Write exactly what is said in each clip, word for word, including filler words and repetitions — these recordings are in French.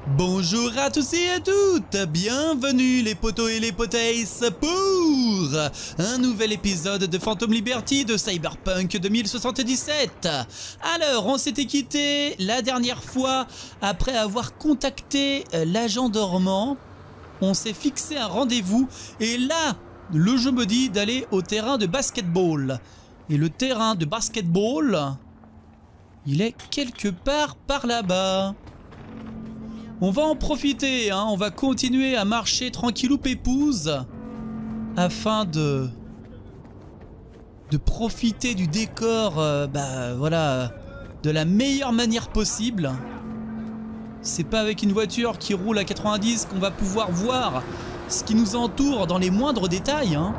Bonjour à tous et à toutes, bienvenue les potos et les potaisses pour un nouvel épisode de Phantom Liberty de Cyberpunk deux mille soixante-dix-sept. Alors, on s'était quitté la dernière fois après avoir contacté l'agent dormant. On s'est fixé un rendez-vous et là, le jeu me dit d'aller au terrain de basketball. Et le terrain de basketball, il est quelque part par là-bas. On va en profiter, hein, on va continuer à marcher tranquillou pépouze afin de de profiter du décor, euh, bah voilà, de la meilleure manière possible. C'est pas avec une voiture qui roule à quatre-vingt-dix qu'on va pouvoir voir ce qui nous entoure dans les moindres détails, hein.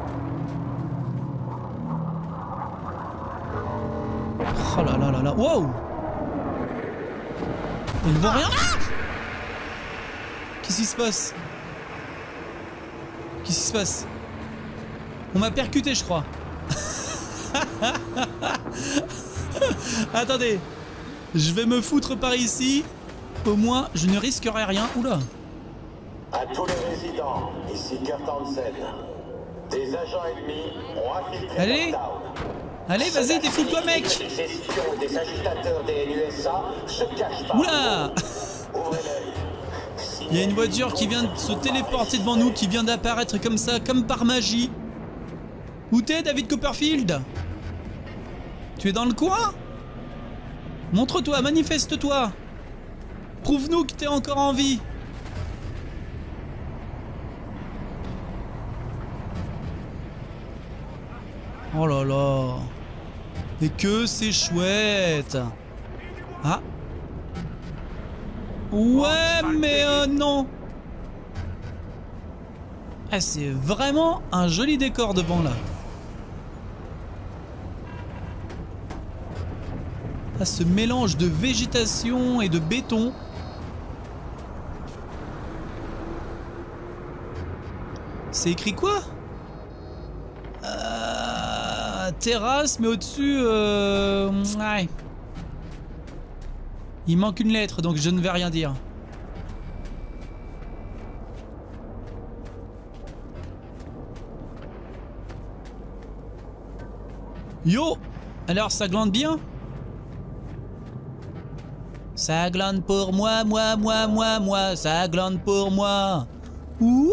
Oh là là là là, wow! Il ne voit rien. Ah! Qu'est-ce qui se passe? Qu'est-ce qui se passe? On m'a percuté, je crois. Attendez. Je vais me foutre par ici. Au moins, je ne risquerai rien. Oula. À tous les résidents, ici Kurt Hansen. Des agents ennemis ont infiltré Allez. Lockdown. Allez, vas-y, défoule-toi, mec. Des espions et des agitateurs des N U S A se cachent pas. Oula. Ouvrez l'œil. Il y a une voiture qui vient de se téléporter devant nous, qui vient d'apparaître comme ça, comme par magie. Où t'es, David Copperfield? Tu es dans le coin? Montre-toi, manifeste-toi. Prouve-nous que t'es encore en vie. Oh là là. Et que c'est chouette. Ah. Ouais, mais euh, non. Ah, c'est vraiment un joli décor devant là. Ah, ce mélange de végétation et de béton. C'est écrit quoi? euh, Terrasse, mais au-dessus... Euh, ouais. Il manque une lettre, donc je ne vais rien dire. Yo! Alors, ça glande bien? Ça glande pour moi, moi, moi, moi, moi. Ça glande pour moi. Ouh!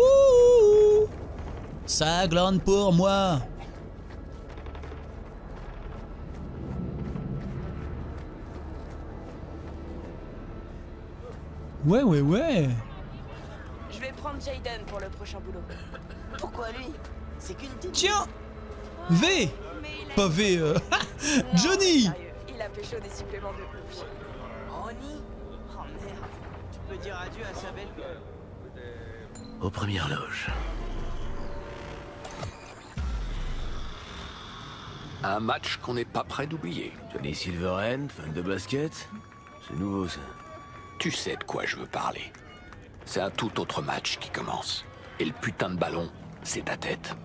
Ça glande pour moi. Ouais, ouais, ouais. Je vais prendre Jaden pour le prochain boulot. Pourquoi lui? C'est qu'une petite... Tiens! V! Mais il a... Pas V, euh... Non, Johnny! sérieux, il a pécho des suppléments de ouf. Ronnie? Oh merde. Tu peux dire adieu à sa belle gueule. Aux premières loges. Un match qu'on n'est pas prêt d'oublier. Johnny Silverhand, fan de basket? C'est nouveau ça. Tu sais de quoi je veux parler. C'est un tout autre match qui commence. Et le putain de ballon, c'est ta tête.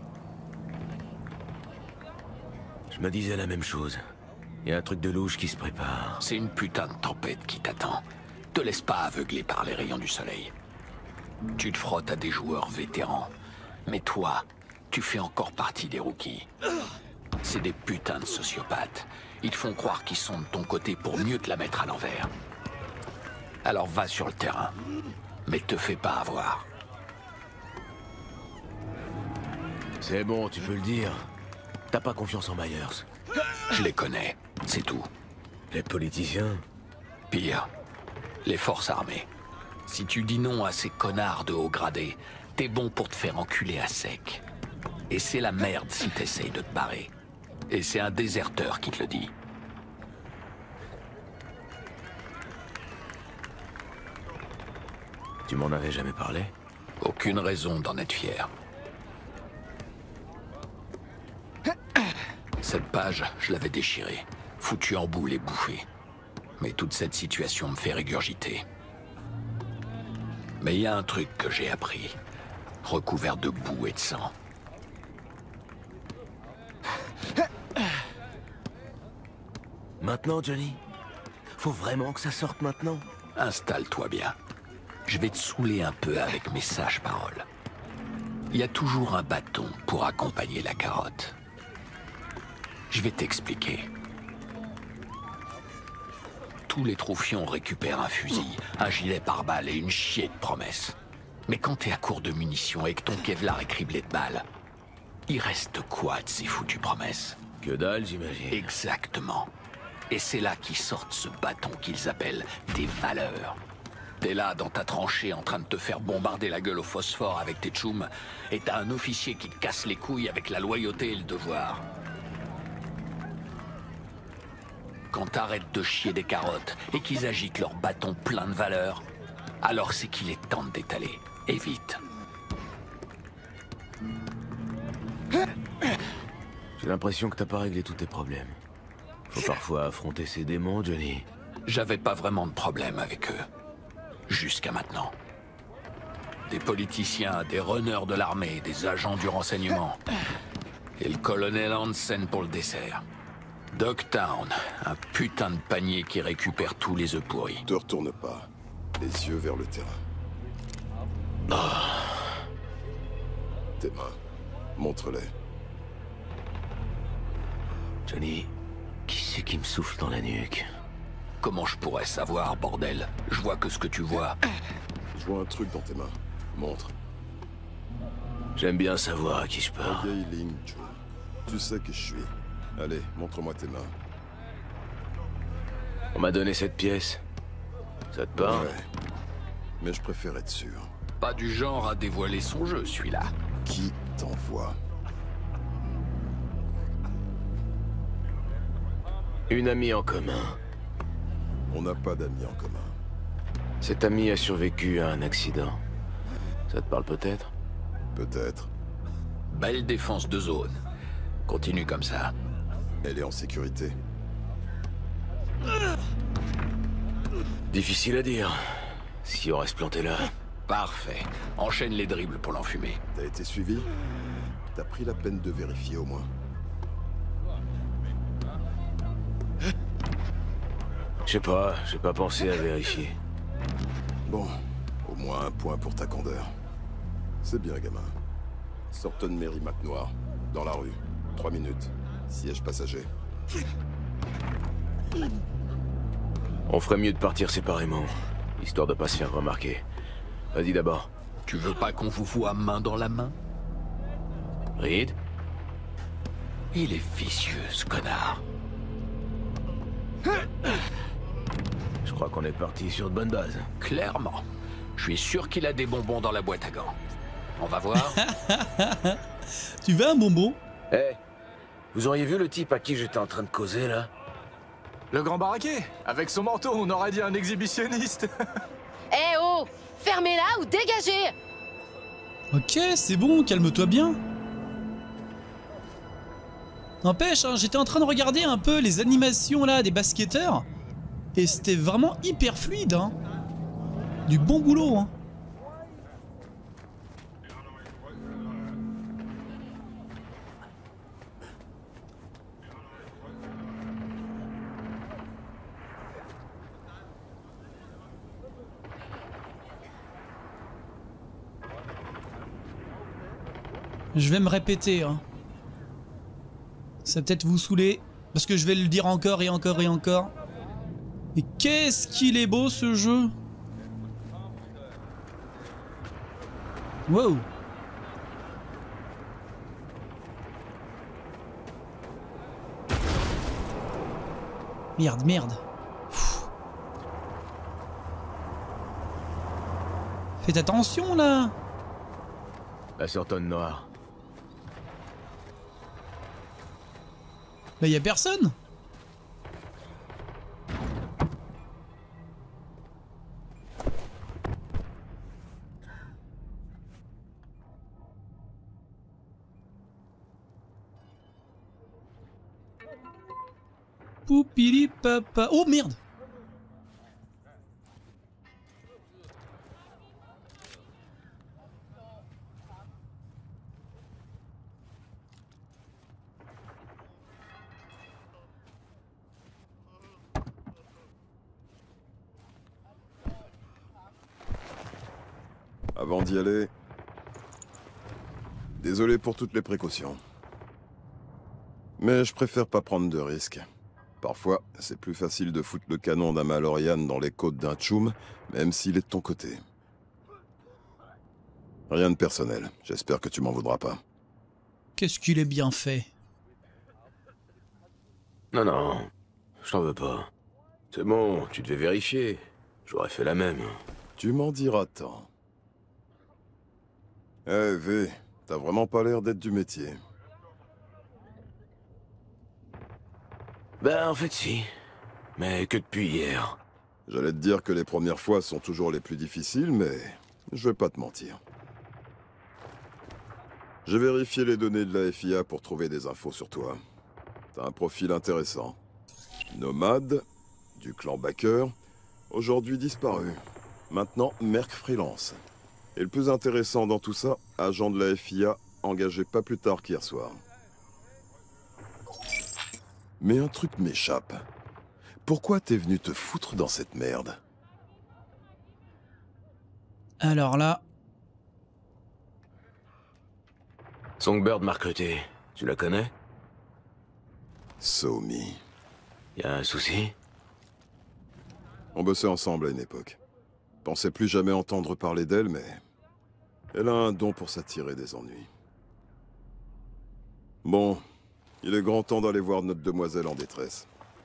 Je me disais la même chose. Il y a un truc de louche qui se prépare. C'est une putain de tempête qui t'attend. Te laisse pas aveugler par les rayons du soleil. Tu te frottes à des joueurs vétérans. Mais toi, tu fais encore partie des rookies. C'est des putains de sociopathes. Ils te font croire qu'ils sont de ton côté pour mieux te la mettre à l'envers. Alors va sur le terrain, mais te fais pas avoir. C'est bon, tu peux le dire. T'as pas confiance en Myers. Je les connais, c'est tout. Les politiciens? Pire, les forces armées. Si tu dis non à ces connards de haut gradé, t'es bon pour te faire enculer à sec. Et c'est la merde si t'essayes de te barrer. Et c'est un déserteur qui te le dit. Tu m'en avais jamais parlé? Aucune raison d'en être fier. Cette page, je l'avais déchirée, foutue en boule et bouffée. Mais toute cette situation me fait régurgiter. Mais il y a un truc que j'ai appris, recouvert de boue et de sang. Maintenant, Johnny? Faut vraiment que ça sorte maintenant? Installe-toi bien. Je vais te saouler un peu avec mes sages paroles. Il y a toujours un bâton pour accompagner la carotte. Je vais t'expliquer. Tous les troufions récupèrent un fusil, un gilet pare-balles et une chier de promesses. Mais quand t'es à court de munitions et que ton Kevlar est criblé de balles, il reste quoi de ces foutues promesses? Que dalle, j'imagine. Exactement. Et c'est là qu'ils sortent ce bâton qu'ils appellent des valeurs. T'es là dans ta tranchée en train de te faire bombarder la gueule au phosphore avec tes tchoums, et t'as un officier qui te casse les couilles avec la loyauté et le devoir. Quand t'arrêtes de chier des carottes et qu'ils agitent leur bâton plein de valeurs, alors c'est qu'il est temps de d'étaler. Et vite. J'ai l'impression que t'as pas réglé tous tes problèmes. Faut parfois affronter ces démons, Johnny. J'avais pas vraiment de problème avec eux. Jusqu'à maintenant. Des politiciens, des runners de l'armée, des agents du renseignement. Et le colonel Hansen pour le dessert. Dogtown, un putain de panier qui récupère tous les œufs pourris. Te retourne pas. Les yeux vers le terrain. Tes mains. Montre-les. Johnny, qui c'est qui me souffle dans la nuque? Comment je pourrais savoir, bordel? Je vois que ce que tu vois. Je vois un truc dans tes mains. Montre. J'aime bien savoir à qui je Un parle. vieille ligne, June. Tu sais qui je suis. Allez, montre-moi tes mains. On m'a donné cette pièce. Ça te parle? Ouais. Mais je préfère être sûr. Pas du genre à dévoiler son jeu, celui-là. Qui t'envoie? Une amie en commun. On n'a pas d'amis en commun. Cette amie a survécu à un accident. Ça te parle peut-être? Peut-être. Belle défense de zone. Continue comme ça. Elle est en sécurité. Difficile à dire. Si on reste planté là. Parfait. Enchaîne les dribbles pour l'enfumer. T'as été suivi? T'as pris la peine de vérifier au moins. Je sais pas, j'ai pas pensé à vérifier. Bon, au moins un point pour ta candeur. C'est bien, gamin. Sorton Mary McNoir, dans la rue. Trois minutes. Siège passager. On ferait mieux de partir séparément, histoire de pas se faire remarquer. Vas-y d'abord. Tu veux pas qu'on vous voie main dans la main? Reed? Il est vicieux, ce connard. Je crois qu'on est parti sur de bonnes bases. Clairement. Je suis sûr qu'il a des bonbons dans la boîte à gants. On va voir. Tu veux un bonbon? Eh, hey, vous auriez vu le type à qui j'étais en train de causer, là? Le grand baraquet. Avec son manteau, on aurait dit un exhibitionniste. Eh oh! Fermez-la ou dégagez! Ok, c'est bon, calme-toi bien. N'empêche, hein, j'étais en train de regarder un peu les animations là des basketteurs. Et c'était vraiment hyper fluide, hein. Du bon boulot, hein. Je vais me répéter, hein. Ça va peut-être vous saouler, parce que je vais le dire encore et encore et encore. Et qu'est-ce qu'il est beau ce jeu! Wow! Merde, merde! Pfff. Faites attention là! La Sorton noire. Bah y a personne. Poupili papa. Oh merde. Avant d'y aller... Désolé pour toutes les précautions. Mais je préfère pas prendre de risques. Parfois, c'est plus facile de foutre le canon d'un Malorian dans les côtes d'un Choom, même s'il est de ton côté. Rien de personnel, j'espère que tu m'en voudras pas. Qu'est-ce qu'il est bien fait? Non, non, je t'en veux pas. C'est bon, tu devais vérifier. J'aurais fait la même. Tu m'en diras tant. Eh, hey, V, t'as vraiment pas l'air d'être du métier. Ben, en fait, si. Mais que depuis hier. J'allais te dire que les premières fois sont toujours les plus difficiles, mais je vais pas te mentir. J'ai vérifié les données de la F I A pour trouver des infos sur toi. T'as un profil intéressant. Nomade, du clan Baker, aujourd'hui disparu. Maintenant, Merc freelance. Et le plus intéressant dans tout ça, agent de la F I A, engagé pas plus tard qu'hier soir. Mais un truc m'échappe. Pourquoi t'es venu te foutre dans cette merde? Alors là... Songbird m'a recruté. Tu la connais? Somi. Y a un souci? On bossait ensemble à une époque. Pensais plus jamais entendre parler d'elle, mais... elle a un don pour s'attirer des ennuis. Bon, il est grand temps d'aller voir notre demoiselle en détresse.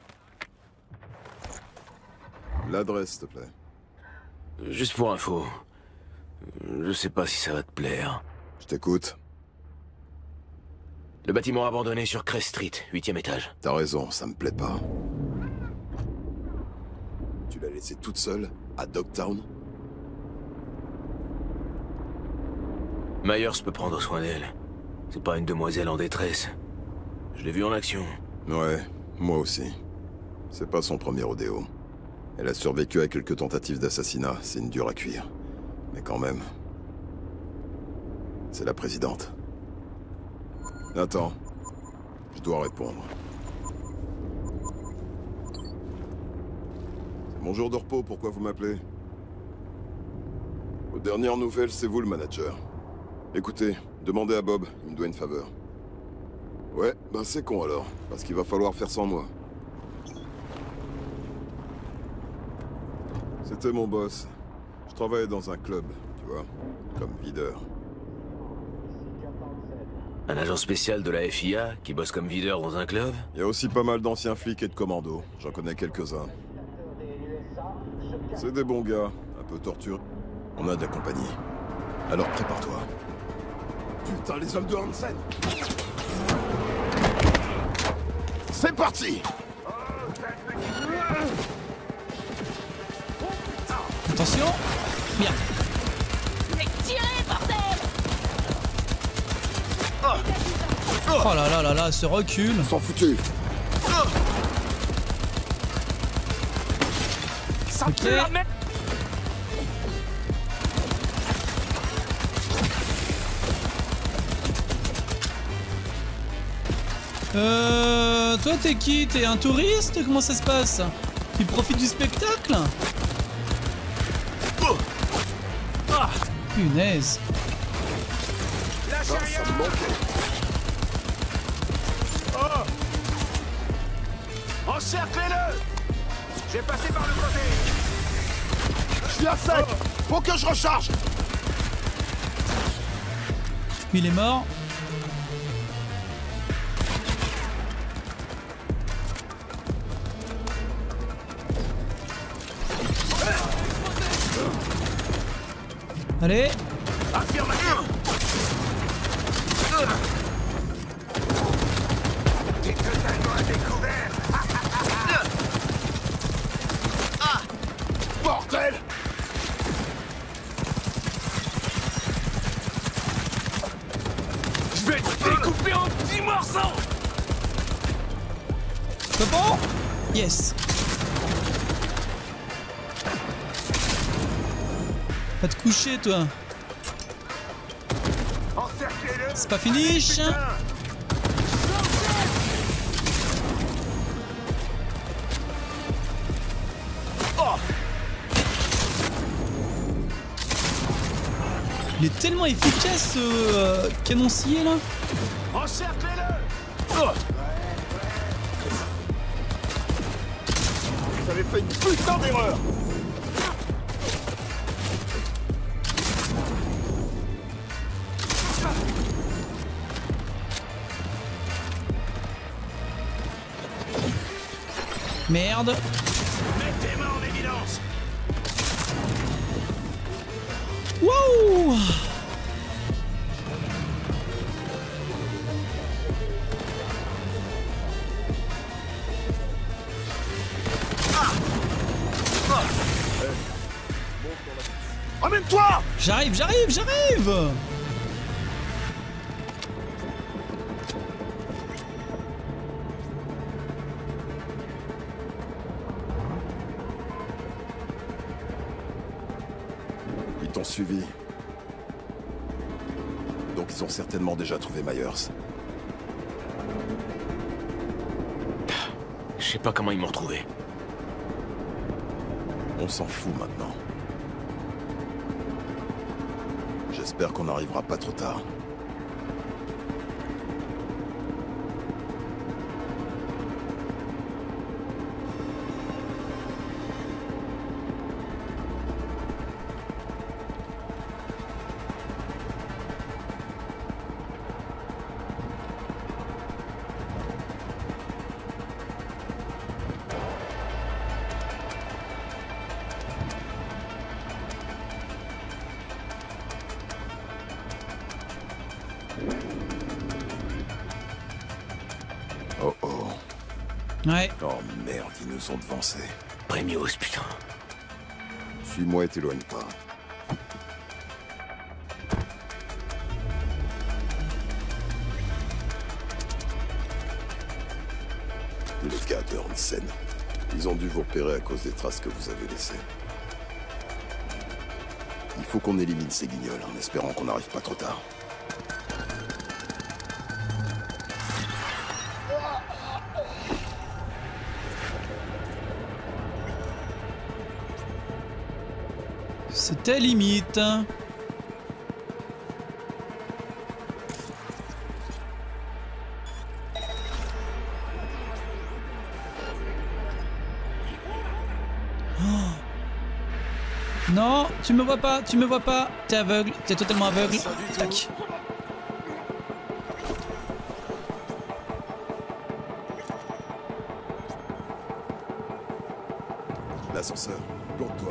L'adresse, s'il te plaît. Juste pour info. Je sais pas si ça va te plaire. Je t'écoute. Le bâtiment abandonné sur Crest Street, huitième étage. T'as raison, ça me plaît pas. Tu l'as laissée toute seule, à Dogtown? Myers peut prendre soin d'elle. C'est pas une demoiselle en détresse. Je l'ai vue en action. Ouais, moi aussi. C'est pas son premier rodéo. Elle a survécu à quelques tentatives d'assassinat, c'est une dure à cuire. Mais quand même... c'est la présidente. Attends, je dois répondre. C'est mon jour de repos, pourquoi vous m'appelez? Aux dernières nouvelles, c'est vous le manager. Écoutez, demandez à Bob, il me doit une faveur. Ouais, ben c'est con alors, parce qu'il va falloir faire sans moi. C'était mon boss. Je travaillais dans un club, tu vois, comme videur. Un agent spécial de la F I A qui bosse comme videur dans un club? Il y a aussi pas mal d'anciens flics et de commandos. J'en connais quelques-uns. C'est des bons gars, un peu torturés. On a de la compagnie. Alors prépare-toi. Putain, les hommes de Hansen! C'est parti! Attention! Bien. Tirez, bordel! Oh là là là là, ce recul! S'en foutu! Ok. Euh... Toi t'es qui? T'es un touriste? Comment ça se passe? Tu profites du spectacle? Ah, punaise! Ah, ça me manquait. Encerclez-le! J'ai passé par le côté! Je suis à sec! Faut que je recharge! Il est mort. Allez! Affirmatif! T'es totalement à découvert! Bordel! Je vais te découper en petits morceaux! C'est bon? Yes! Va te coucher, toi! Encerclez-le! C'est pas finish! Il est tellement efficace ce euh, canoncier là. Encerclez-le! Oh, vous avez fait une putain d'erreur! Merde. Mets tes mains en évidence! Wouh! Ramène-toi! J'arrive, j'arrive, j'arrive! Ils t'ont suivi. Donc ils ont certainement déjà trouvé Myers. Je sais pas comment ils m'ont retrouvé. On s'en fout maintenant. J'espère qu'on n'arrivera pas trop tard. Oh oh. Ouais. Oh merde, ils nous ont devancés. Premios, putain. Suis-moi et t'éloigne pas. Les gars de Hansen. Ils ont dû vous repérer à cause des traces que vous avez laissées. Il faut qu'on élimine ces guignols en espérant qu'on n'arrive pas trop tard. C'était limite. Non, tu me vois pas, tu me vois pas. T'es aveugle, t'es totalement aveugle. Tac. L'ascenseur, plante-toi.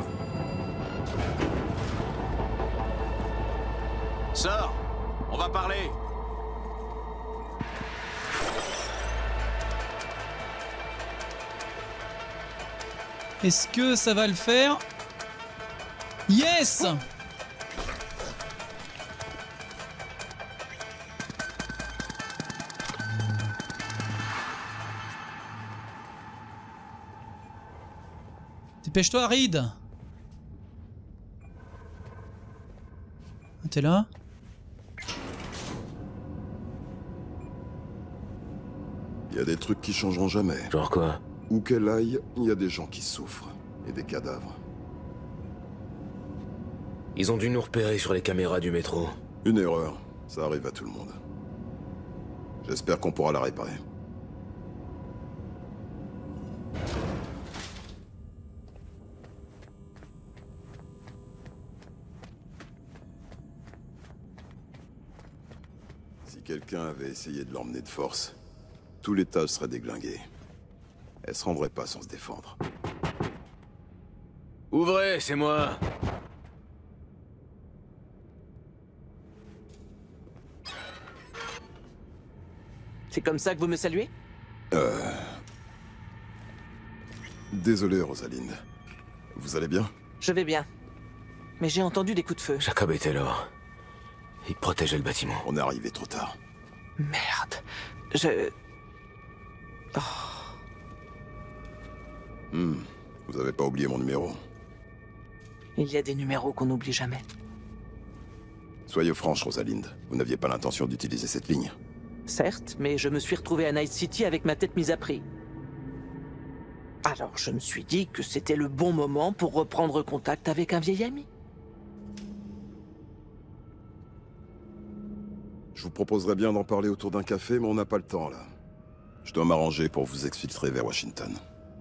Sors! On va parler! Est-ce que ça va le faire? Yes! Dépêche-toi, Reed. T'es là? Il y a des trucs qui changeront jamais. Genre quoi? Où qu'elle aille, il y a des gens qui souffrent. Et des cadavres. Ils ont dû nous repérer sur les caméras du métro. Une erreur. Ça arrive à tout le monde. J'espère qu'on pourra la réparer. Si quelqu'un avait essayé de l'emmener de force, tout l'étage serait déglingué. Elle se rendrait pas sans se défendre. Ouvrez, c'est moi. C'est comme ça que vous me saluez? Euh... Désolé, Rosalind. Vous allez bien? Je vais bien. Mais j'ai entendu des coups de feu. Jacob était là. Il protégeait le bâtiment. On est arrivé trop tard. Merde. Je... Oh. Hmm. Vous avez pas oublié mon numéro? Il y a des numéros qu'on n'oublie jamais. Soyez franche, Rosalind. Vous n'aviez pas l'intention d'utiliser cette ligne. Certes, mais je me suis retrouvé à Night City avec ma tête mise à prix. Alors je me suis dit que c'était le bon moment pour reprendre contact avec un vieil ami. Je vous proposerais bien d'en parler autour d'un café, mais on n'a pas le temps, là. Je dois m'arranger pour vous exfiltrer vers Washington.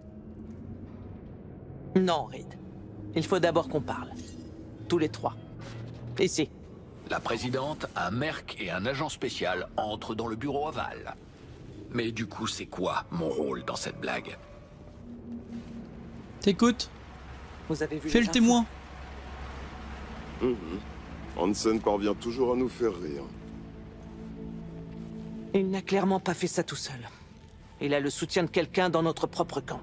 Non, Reed. Il faut d'abord qu'on parle. Tous les trois. Ici. La présidente, un merc et un agent spécial entrent dans le bureau aval. Mais du coup, c'est quoi mon rôle dans cette blague? T'écoutes? Vous avez vu Fais les le infos? témoin. Mhm. Hansen parvient toujours à nous faire rire. Il n'a clairement pas fait ça tout seul. Il a le soutien de quelqu'un dans notre propre camp.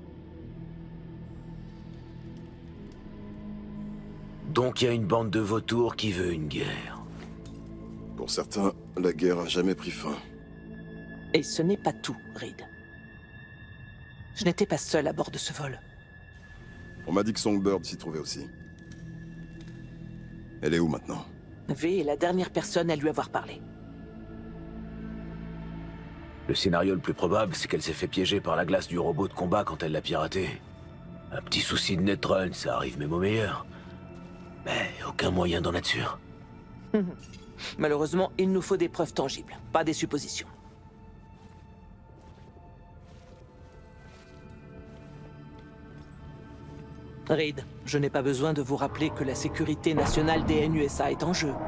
Donc il y a une bande de vautours qui veut une guerre. Pour certains, la guerre a jamais pris fin. Et ce n'est pas tout, Reed. Je n'étais pas seul à bord de ce vol. On m'a dit que Songbird s'y trouvait aussi. Elle est où maintenant? V est la dernière personne à lui avoir parlé. Le scénario le plus probable, c'est qu'elle s'est fait piéger par la glace du robot de combat quand elle l'a piraté. Un petit souci de netrun, ça arrive même au meilleur. Mais aucun moyen d'en être sûr. Malheureusement, il nous faut des preuves tangibles, pas des suppositions. Reed, je n'ai pas besoin de vous rappeler que la sécurité nationale des N U S A est en jeu.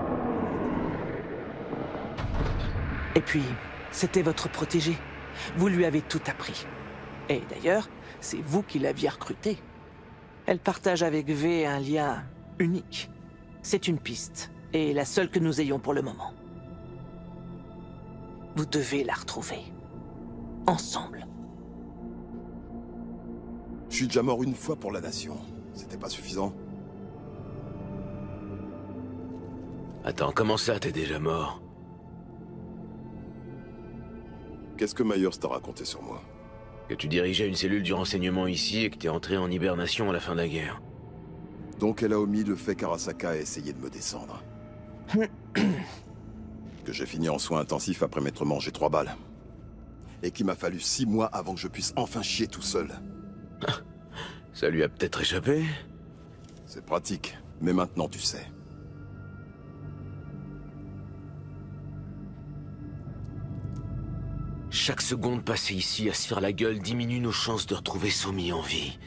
Et puis, c'était votre protégé. Vous lui avez tout appris. Et d'ailleurs, c'est vous qui l'aviez recrutée. Elle partage avec V un lien unique. C'est une piste, et la seule que nous ayons pour le moment. Vous devez la retrouver. Ensemble. Je suis déjà mort une fois pour la nation. C'était pas suffisant. Attends, comment ça, t'es déjà mort? Qu'est-ce que Myers t'a raconté sur moi? Que tu dirigeais une cellule du renseignement ici et que t'es entré en hibernation à la fin de la guerre. Donc elle a omis le fait qu'Arasaka a essayé de me descendre. Que j'ai fini en soins intensifs après m'être mangé trois balles. Et qu'il m'a fallu six mois avant que je puisse enfin chier tout seul. Ça lui a peut-être échappé? C'est pratique, mais maintenant tu sais. Chaque seconde passée ici à se faire la gueule diminue nos chances de retrouver Somi en vie.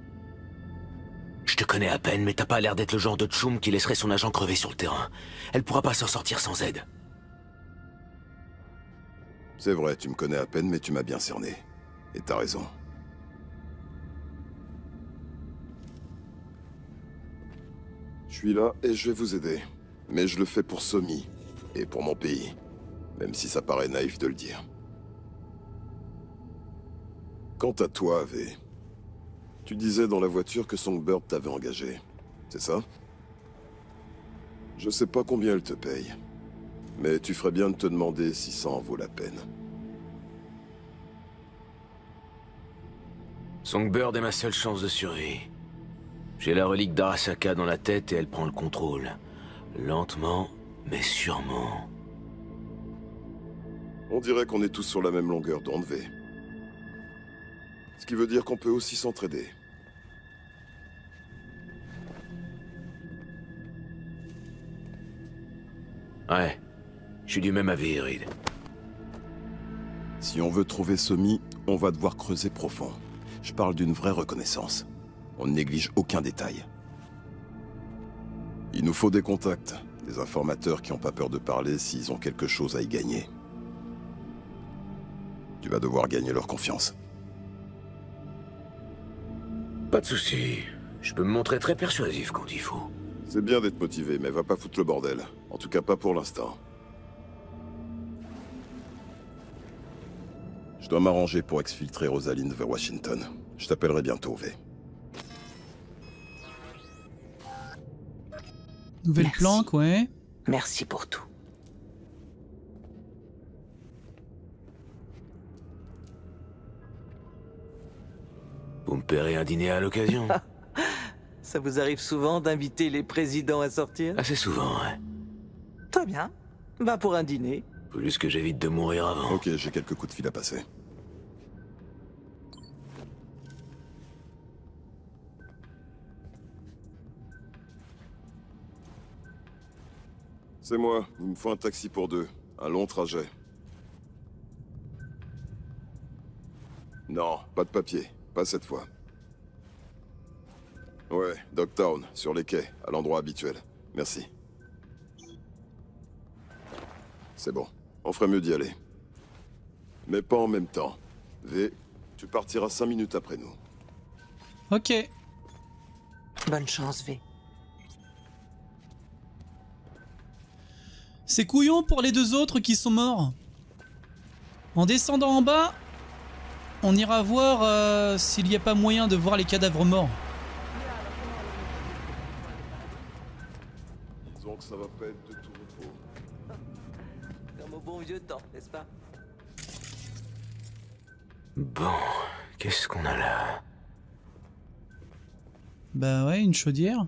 Je te connais à peine, mais t'as pas l'air d'être le genre de tchoum qui laisserait son agent crever sur le terrain. Elle pourra pas s'en sortir sans aide. C'est vrai, tu me connais à peine, mais tu m'as bien cerné. Et t'as raison. Je suis là et je vais vous aider. Mais je le fais pour Somi. Et pour mon pays. Même si ça paraît naïf de le dire. Quant à toi, V, tu disais dans la voiture que Songbird t'avait engagé. C'est ça? Je sais pas combien elle te paye. Mais tu ferais bien de te demander si ça en vaut la peine. Songbird est ma seule chance de survie. J'ai la relique d'Arasaka dans la tête et elle prend le contrôle. Lentement, mais sûrement. On dirait qu'on est tous sur la même longueur d'onde, V. Ce qui veut dire qu'on peut aussi s'entraider. Ouais, je suis du même avis, Reed. Si on veut trouver Somi, on va devoir creuser profond. Je parle d'une vraie reconnaissance. On ne néglige aucun détail. Il nous faut des contacts, des informateurs qui n'ont pas peur de parler s'ils ont quelque chose à y gagner. Tu vas devoir gagner leur confiance. Pas de souci. Je peux me montrer très persuasif quand il faut. C'est bien d'être motivé, mais va pas foutre le bordel. En tout cas, pas pour l'instant. Je dois m'arranger pour exfiltrer Rosalind vers Washington. Je t'appellerai bientôt, V. Nouvelle Merci. planque, ouais. Merci pour tout. Vous me paierez un dîner à l'occasion? Ça vous arrive souvent d'inviter les présidents à sortir? Assez souvent, ouais. Très bien. Va pour un dîner. Faut juste que j'évite de mourir avant. Ok, j'ai quelques coups de fil à passer. C'est moi. Il me faut un taxi pour deux. Un long trajet. Non, pas de papier. Pas cette fois. Ouais, Dogtown, sur les quais, à l'endroit habituel. Merci. C'est bon. On ferait mieux d'y aller. Mais pas en même temps. V, tu partiras cinq minutes après nous. Ok. Bonne chance, V. C'est couillon pour les deux autres qui sont morts. En descendant en bas, on ira voir euh, s'il n'y a pas moyen de voir les cadavres morts. Disons que ça va pas être de tout repos. Comme au bon vieux temps, n'est-ce pas? Bon, qu'est-ce qu'on a là? Bah ouais, une chaudière.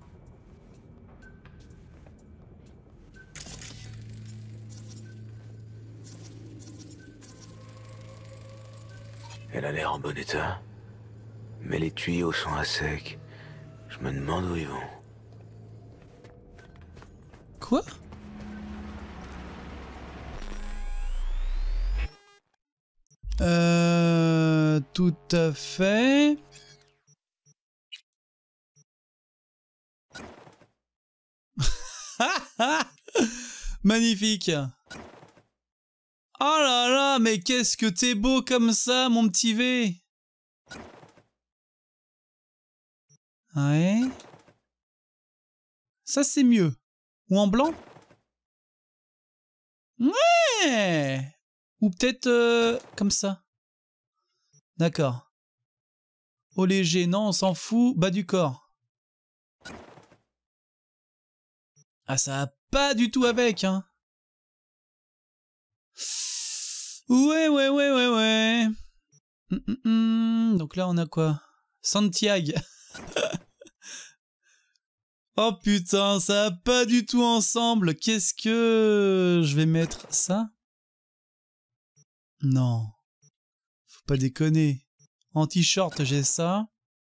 Elle a l'air en bon état. Mais les tuyaux sont à sec. Je me demande où ils vont. Quoi? Euh... Tout à fait... Magnifique. Oh là là, mais qu'est-ce que t'es beau comme ça, mon petit V. Ouais. Ça, c'est mieux. Ou en blanc? Ouais. Ou peut-être euh, comme ça. D'accord. Au léger, non, on s'en fout. Bas du corps. Ah, ça va pas du tout avec, hein. Ouais, ouais, ouais, ouais, ouais. Hum, hum, hum. Donc là, on a quoi? Santiago. Oh putain, ça va pas du tout ensemble. Qu'est-ce que... Je vais mettre ça? Non. Faut pas déconner. En t-shirt, j'ai ça.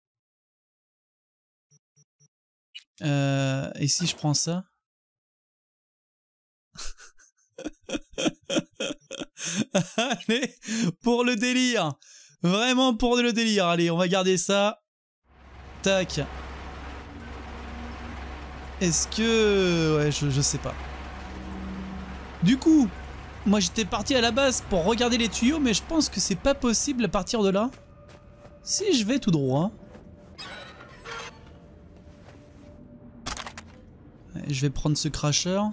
Euh, et si je prends ça? Allez, pour le délire. Vraiment pour le délire. Allez, on va garder ça. Tac. Est-ce que... Ouais, je, je sais pas. Du coup, moi j'étais parti à la base pour regarder les tuyaux, mais je pense que c'est pas possible à partir de là. Si je vais tout droit... Ouais, je vais prendre ce cracheur.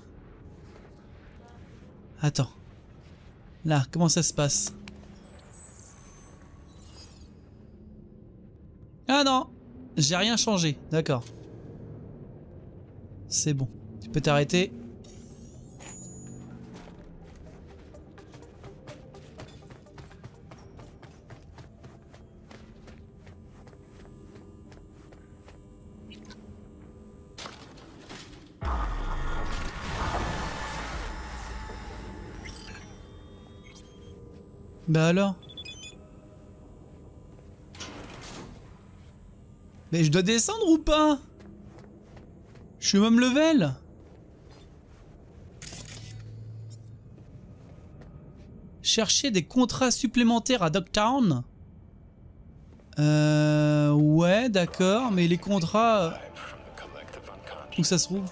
Attends. Là, comment ça se passe? Ah non! J'ai rien changé, d'accord. C'est bon. Tu peux t'arrêter. Bah alors? Mais je dois descendre ou pas? Je suis au même level. Chercher des contrats supplémentaires à Dogtown. Euh... Ouais, d'accord, mais les contrats... Où ça se trouve?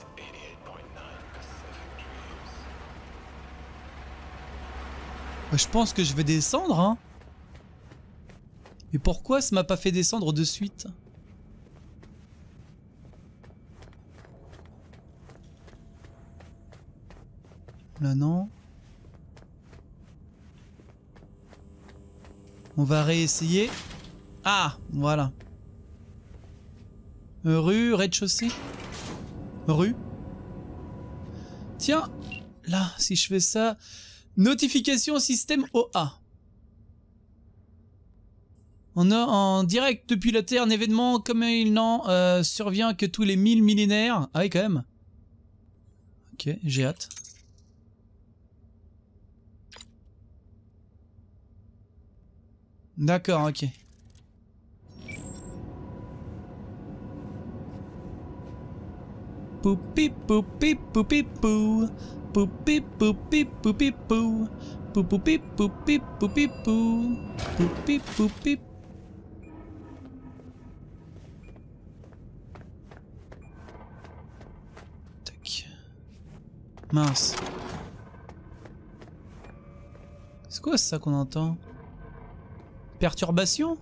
Je pense que je vais descendre, hein. Mais pourquoi ça m'a pas fait descendre de suite? Là, non. On va réessayer. Ah, voilà. Rue, rez-de-chaussée. Rue. Tiens, là, si je fais ça... Notification système O A. On a en direct depuis la Terre un événement comme il n'en euh, survient que tous les mille millénaires. Ah oui, quand même. Ok, j'ai hâte. D'accord, ok. Poupi poupi poupi pou. Poupi poupi poupi pou. Poupi poupi poupi pou. Poupi poupi. Tac. Mince. C'est quoi ça qu'on entend? Perturbation?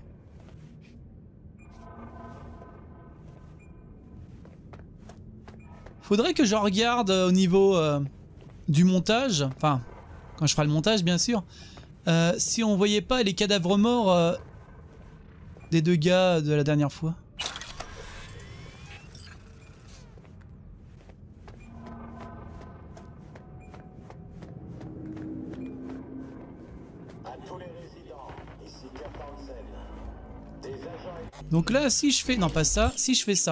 Faudrait que je regarde au niveau euh, du montage, enfin, quand je ferai le montage bien sûr, euh, si on voyait pas les cadavres morts euh, des deux gars de la dernière fois. Donc là, si je fais... Non, pas ça. Si je fais ça.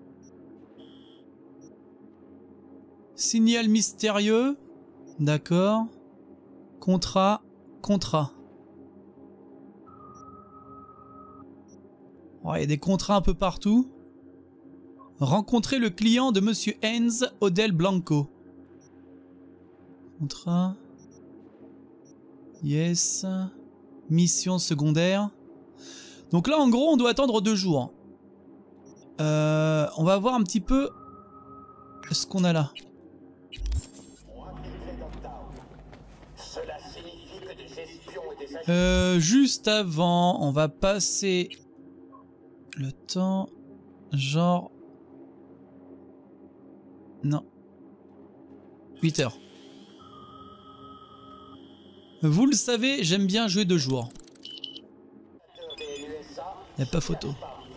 Signal mystérieux. D'accord. Contrat. Contrat. Oh, il y a des contrats un peu partout. Rencontrer le client de Monsieur Heinz, Odell Blanco. Contrat. Yes. Mission secondaire. Donc là, en gros, on doit attendre deux jours. Euh, on va voir un petit peu ce qu'on a là. Euh, juste avant, on va passer le temps, genre... Non. huit heures. Vous le savez, j'aime bien jouer deux jours. Y a pas photo.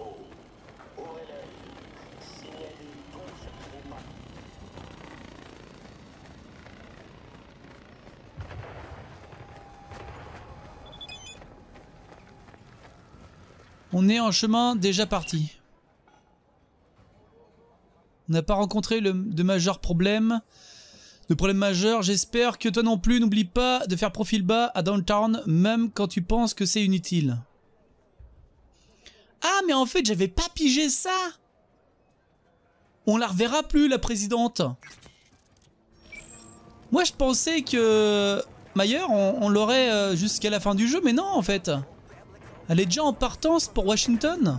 On est en chemin déjà parti. On n'a pas rencontré le, de majeurs problèmes. De problèmes majeurs. J'espère que toi non plus, n'oublie pas de faire profil bas à Downtown, même quand tu penses que c'est inutile. Ah, mais en fait, j'avais pas pigé ça. On la reverra plus, la présidente. Moi, je pensais que Mayer, on, on l'aurait jusqu'à la fin du jeu, mais non, en fait. Elle est déjà en partance pour Washington.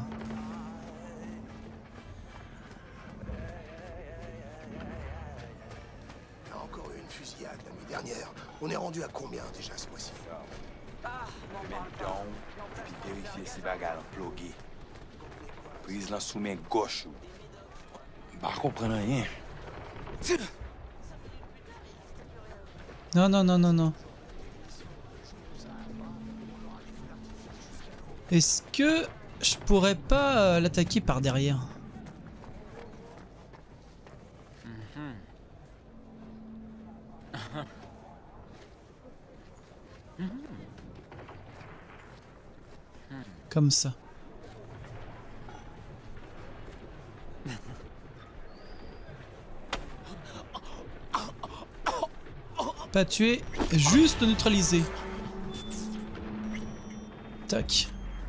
Encore une fusillade la nuit dernière. On est rendu à combien déjà ce mois-ci? Ah, m'en parle pas. Puis vérifier si bagarre plugué. Prise la sous main gauche. Bah comprendre rien. Non, non, non, non, non. Est-ce que je pourrais pas euh, l'attaquer par derrière? Comme ça. Pas tuer, juste neutraliser. Tac.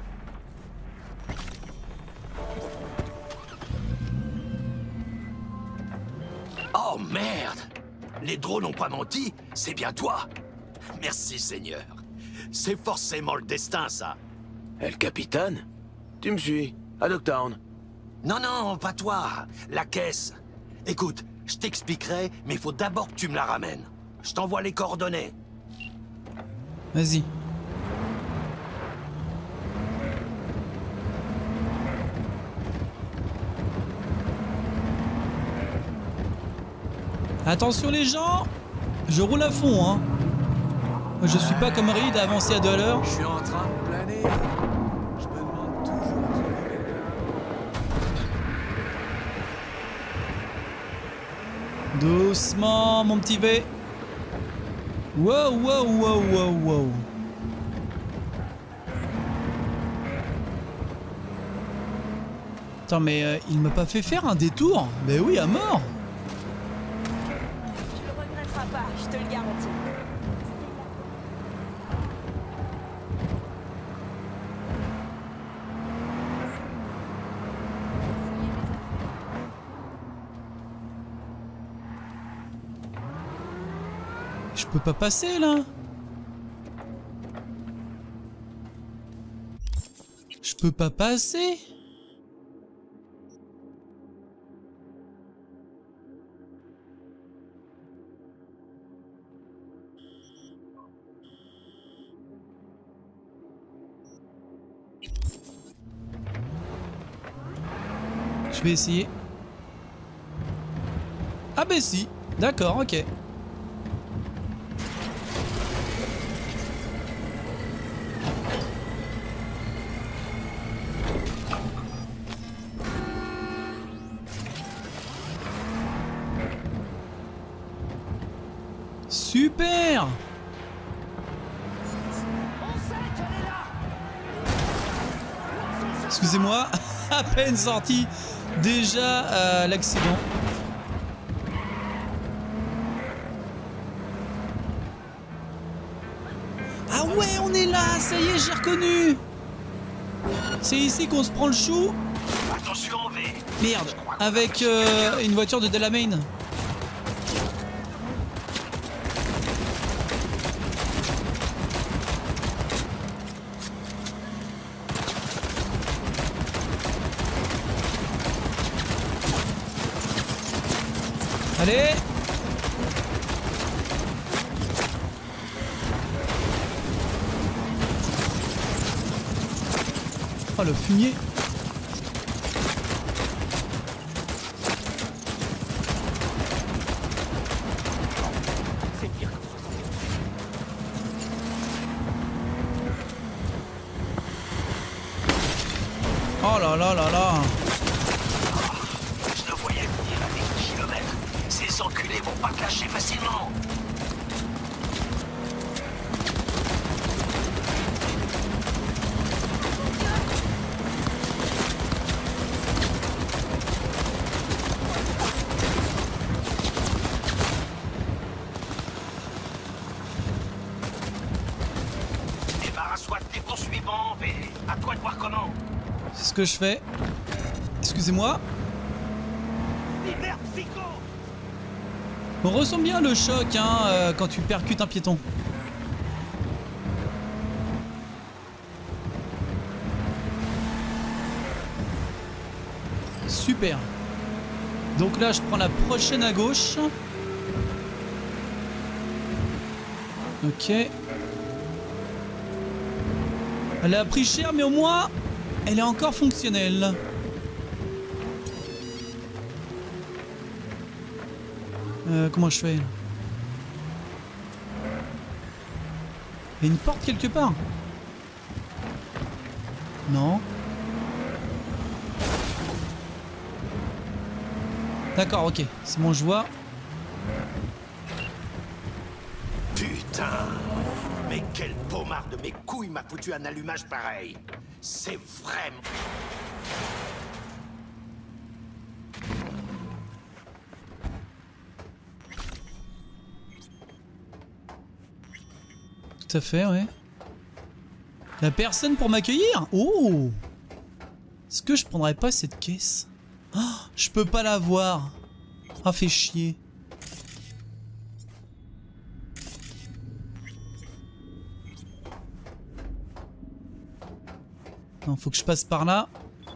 Oh merde! Les drones n'ont pas menti, c'est bien toi! Merci Seigneur. C'est forcément le destin, ça. El Capitaine? Tu me suis, à Dogtown. Non, non, pas toi. La caisse. Écoute, je t'expliquerai, mais il faut d'abord que tu me la ramènes. Je t'envoie les coordonnées. Vas-y. Attention les gens, je roule à fond, hein. Je suis pas comme Reed à avancer à deux à l'heure. Je suis en train de planer. Je me demande toujours. Doucement, mon petit V. Wow, wow, wow, wow, wow. Attends, mais euh, il m'a pas fait faire un détour? Mais oui, à mort. Tu le regretteras pas, je te le garantis. Je peux pas passer là. Je peux pas passer. Je vais essayer. Ah bah si. D'accord, ok. Super! Excusez-moi, à peine sorti, déjà euh, l'accident. Ah ouais, on est là, ça y est, j'ai reconnu. C'est ici qu'on se prend le chou. Attention en V. Merde, avec euh, une voiture de Delamain. Allez! Oh le fumier! C'est pire. Oh là là là là! Je le voyais venir à des kilomètres. Ces enculés vont pas te lâcher facilement. Débarrasse-toi de tes poursuivants, V. À toi de voir comment. C'est ce que je fais. Excusez-moi. Libère Psycho. On ressent bien le choc hein, euh, quand tu percutes un piéton. Super. Donc là, je prends la prochaine à gauche. Ok. Elle a pris cher, mais au moins, elle est encore fonctionnelle. Euh, comment je fais? Il y a une porte quelque part? Non. D'accord, ok. C'est bon, je vois. Putain! Mais quel pommard de mes couilles m'a foutu un allumage pareil! C'est vraiment... Tout à fait, ouais. Y'a personne pour m'accueillir? Oh! Est-ce que je prendrais pas cette caisse? Oh, je peux pas la voir. Ah, fait chier. Non, faut que je passe par là.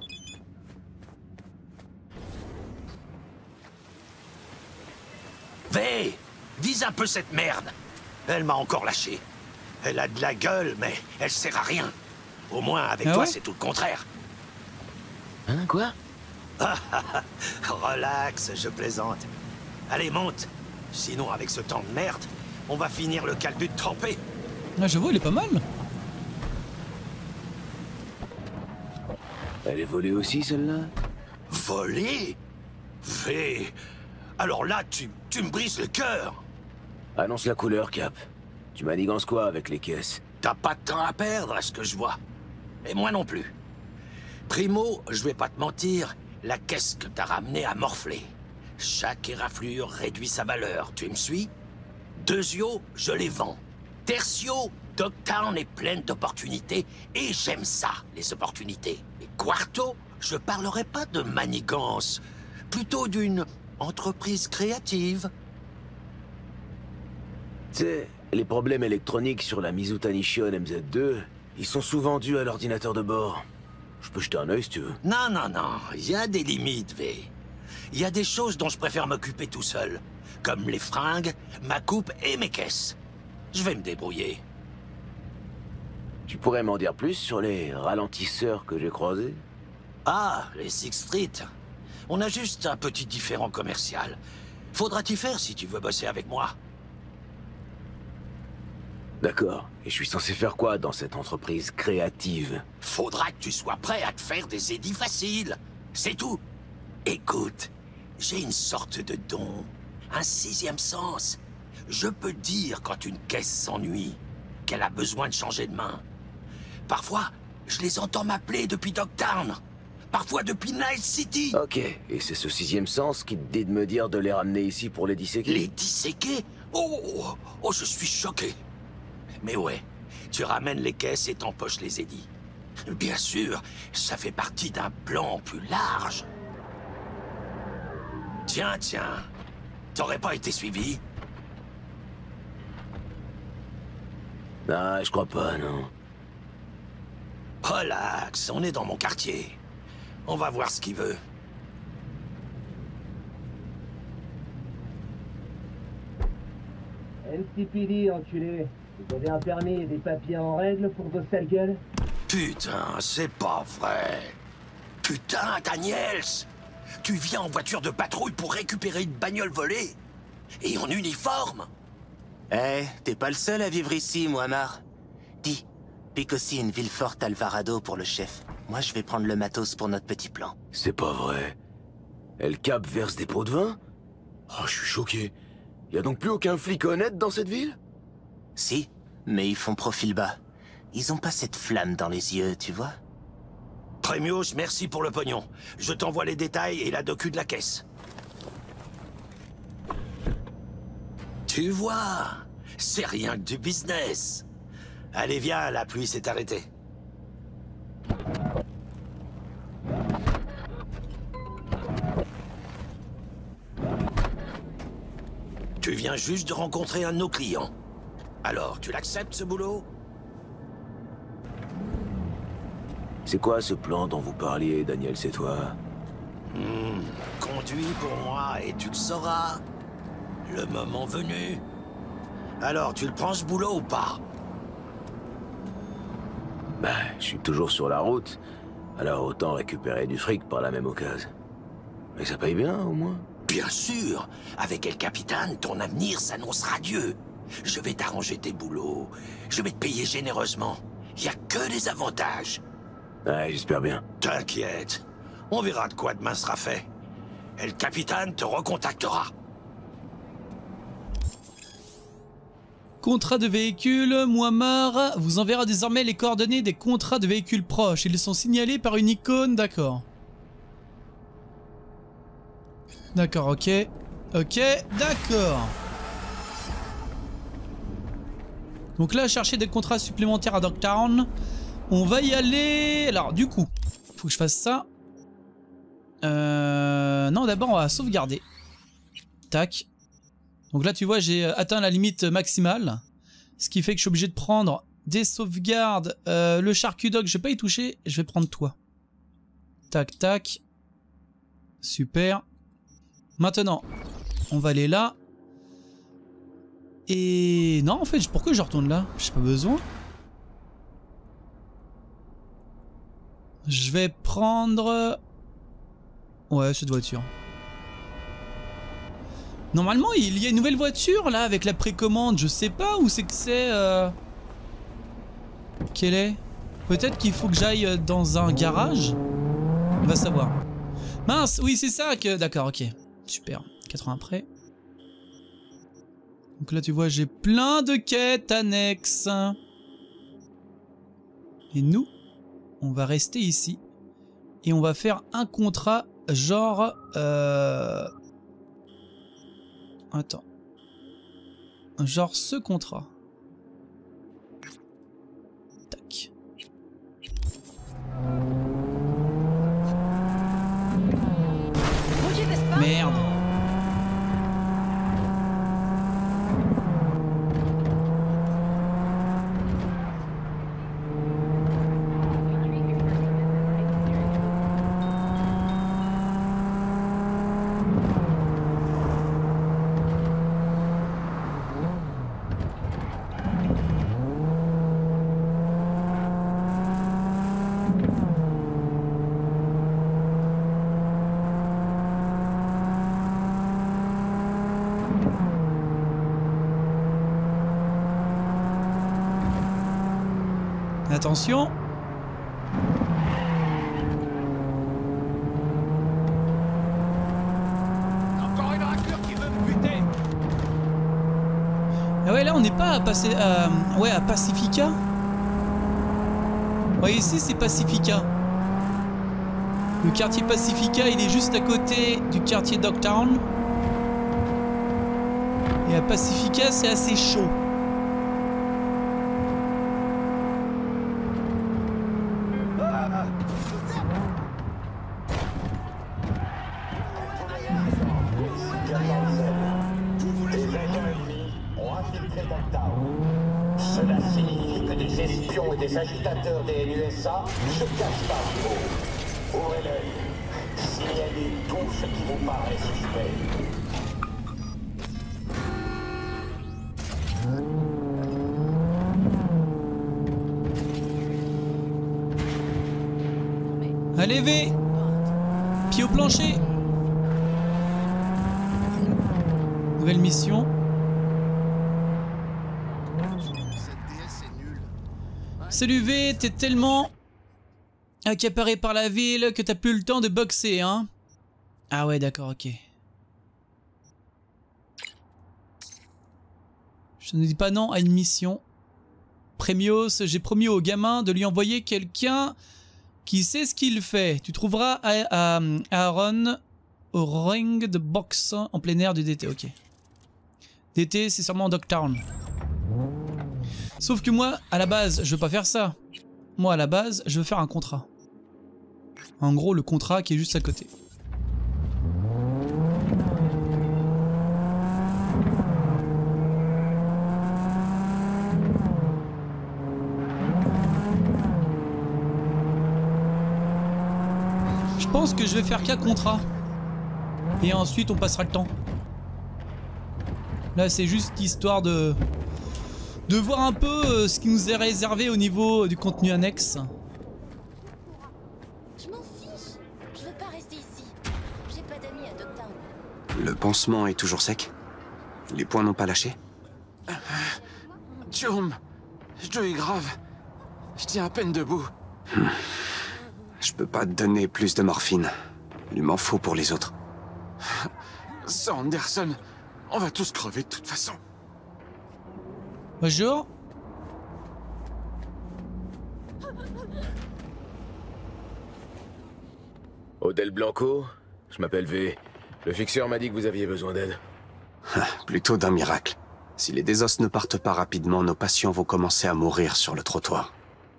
V! Vise un peu cette merde! Elle m'a encore lâché. Elle a de la gueule, mais elle sert à rien. Au moins, avec Ah toi, ouais c'est tout le contraire. Hein, quoi? Relax, je plaisante. Allez, monte. Sinon, avec ce temps de merde, on va finir le calbut trempé. Ah, j'avoue, il est pas mal. Elle est volée aussi, celle-là? Volée? V. Alors là, tu, tu me brises le cœur. Annonce la couleur, Cap. Tu manigances quoi avec les caisses? T'as pas de temps à perdre, à ce que je vois. Et moi non plus. Primo, je vais pas te mentir, la caisse que t'as ramenée a morflé. Chaque éraflure réduit sa valeur, tu me suis? Deuxio, je les vends. Tertio, Dogtown est pleine d'opportunités, et j'aime ça, les opportunités. Et Quarto, je parlerai pas de manigance, plutôt d'une entreprise créative. Tu sais, les problèmes électroniques sur la Mizuta Nishio M Z deux, ils sont souvent dus à l'ordinateur de bord. Je peux jeter un œil si tu veux. Non, non, non, il y a des limites, V. Il y a des choses dont je préfère m'occuper tout seul. Comme les fringues, ma coupe et mes caisses. Je vais me débrouiller. Tu pourrais m'en dire plus sur les ralentisseurs que j'ai croisés? Ah, les Six Street. On a juste un petit différend commercial. Faudra t'y faire si tu veux bosser avec moi. D'accord. Et je suis censé faire quoi dans cette entreprise créative? Faudra que tu sois prêt à te faire des édits faciles. C'est tout. Écoute, j'ai une sorte de don. Un sixième sens. Je peux dire quand une caisse s'ennuie, qu'elle a besoin de changer de main. Parfois, je les entends m'appeler depuis Dogtown. Parfois depuis Night City. Ok, et c'est ce sixième sens qui te dit de me dire de les ramener ici pour les disséquer? Les disséquer? Oh, oh, oh, je suis choqué. Mais ouais, tu ramènes les caisses et t'empoches les édits. Bien sûr, ça fait partie d'un plan plus large. Tiens, tiens, t'aurais pas été suivi? Ah, je crois pas, non. Relax, on est dans mon quartier. On va voir ce qu'il veut. M C P D, enculé. Vous avez un permis et des papiers en règle pour vos sales gueules? Putain, c'est pas vrai. Putain, Daniels! Tu viens en voiture de patrouille pour récupérer une bagnole volée? Et en uniforme? Eh, hey, t'es pas le seul à vivre ici, Muammar. Dis, pique aussi une ville forte Alvarado pour le chef. Moi, je vais prendre le matos pour notre petit plan. C'est pas vrai. El Cap verse des pots de vin? Oh, je suis choqué. Y a donc plus aucun flic honnête dans cette ville? Si, mais ils font profil bas. Ils ont pas cette flamme dans les yeux, tu vois? Premios, merci pour le pognon. Je t'envoie les détails et la docu de la caisse. Tu vois, c'est rien que du business. Allez, viens, la pluie s'est arrêtée. Tu viens juste de rencontrer un de nos clients. Alors, tu l'acceptes, ce boulot? C'est quoi ce plan dont vous parliez, Daniel, c'est toi? Hmm, conduis pour moi et tu le sauras. Le moment venu. Alors, tu le prends ce boulot ou pas? Bah, je suis toujours sur la route. Alors autant récupérer du fric par la même occasion. Mais ça paye bien, au moins? Bien sûr. Avec El Capitan, ton avenir s'annonce radieux. Je vais t'arranger tes boulots. Je vais te payer généreusement. Il n'y a que des avantages. Ouais, j'espère bien. T'inquiète. On verra de quoi demain sera fait. El Capitan te recontactera. Contrat de véhicule, Muammar vous enverra désormais les coordonnées des contrats de véhicules proches. Ils sont signalés par une icône, d'accord. D'accord, ok. Ok, d'accord. Donc là, chercher des contrats supplémentaires à Dogtown. On va y aller. Alors, du coup, faut que je fasse ça. Euh... Non, d'abord, on va sauvegarder. Tac. Donc là, tu vois, j'ai atteint la limite maximale. Ce qui fait que je suis obligé de prendre des sauvegardes. Euh, le Charcudoc, je vais pas y toucher. Je vais prendre toi. Tac, tac. Super. Maintenant, on va aller là. Et... Non, en fait, pourquoi je retourne là? J'ai pas besoin. Je vais prendre... Ouais, cette voiture. Normalement, il y a une nouvelle voiture, là, avec la précommande. Je sais pas où c'est que c'est... Euh... Quelle est? Peut-être qu'il faut que j'aille dans un garage? On va savoir. Mince, oui, c'est ça que... D'accord, ok. Super. quatre ans après. Donc là, tu vois, j'ai plein de quêtes annexes. Et nous, on va rester ici. Et on va faire un contrat genre... Euh... Attends. Genre ce contrat. Tac. Merde. Attention. Encore une raclure qui veut me buter. Ah ouais, là on n'est pas à passer à, ouais, à Pacifica. Ouais, ici c'est Pacifica. Le quartier Pacifica, il est juste à côté du quartier Dogtown. Et à Pacifica, c'est assez chaud. Cela signifie que des espions et des agitateurs des N U S A se cachent parmi vous. Ouvrez l'œil. Signalez tout ce qui vous paraît suspect. Allez, V! Pied au plancher! Nouvelle mission. Salut V, t'es tellement accaparé par la ville que t'as plus le temps de boxer, hein? Ah ouais, d'accord, ok. Je ne dis pas non à une mission. Premios, j'ai promis au gamin de lui envoyer quelqu'un qui sait ce qu'il fait. Tu trouveras à, à, Aaron au ring de boxe en plein air du D T, ok. D T, c'est sûrement Dogtown. Sauf que moi, à la base, je veux pas faire ça. Moi, à la base, je veux faire un contrat. En gros, le contrat qui est juste à côté. Je pense que je vais faire qu'un contrat. Et ensuite, on passera le temps. Là, c'est juste histoire de... de voir un peu euh, ce qui nous est réservé au niveau euh, du contenu annexe. Je m'en fiche. Je veux pas rester ici. J'ai pas d'amis à Dogtown. Le pansement est toujours sec? Les poings n'ont pas lâché? Chum, je est grave. Je tiens à peine debout. Hmm. Je peux pas te donner plus de morphine. Il m'en faut pour les autres. Sans Anderson, on va tous crever de toute façon. Bonjour. Odell Blanco, je m'appelle V. Le fixeur m'a dit que vous aviez besoin d'aide. Plutôt d'un miracle. Si les désos ne partent pas rapidement, nos patients vont commencer à mourir sur le trottoir.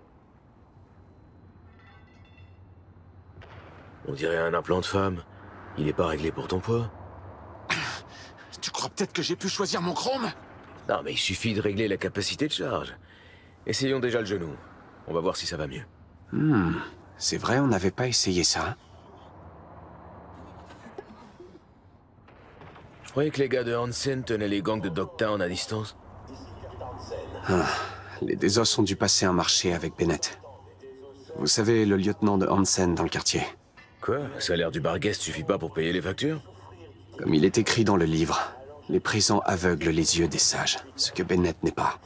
On dirait un implant de femme. Il n'est pas réglé pour ton poids. Tu crois peut-être que j'ai pu choisir mon chrome? Non, mais il suffit de régler la capacité de charge. Essayons déjà le genou. On va voir si ça va mieux. Hmm, c'est vrai, on n'avait pas essayé ça. Je croyais que les gars de Hansen tenaient les gangs de Dogtown à distance. Ah, les désos ont dû passer un marché avec Bennett. Vous savez, le lieutenant de Hansen dans le quartier. Quoi? Le salaire du barguest suffit pas pour payer les factures? Comme il est écrit dans le livre, les présents aveuglent les yeux des sages, ce que Bennett n'est pas.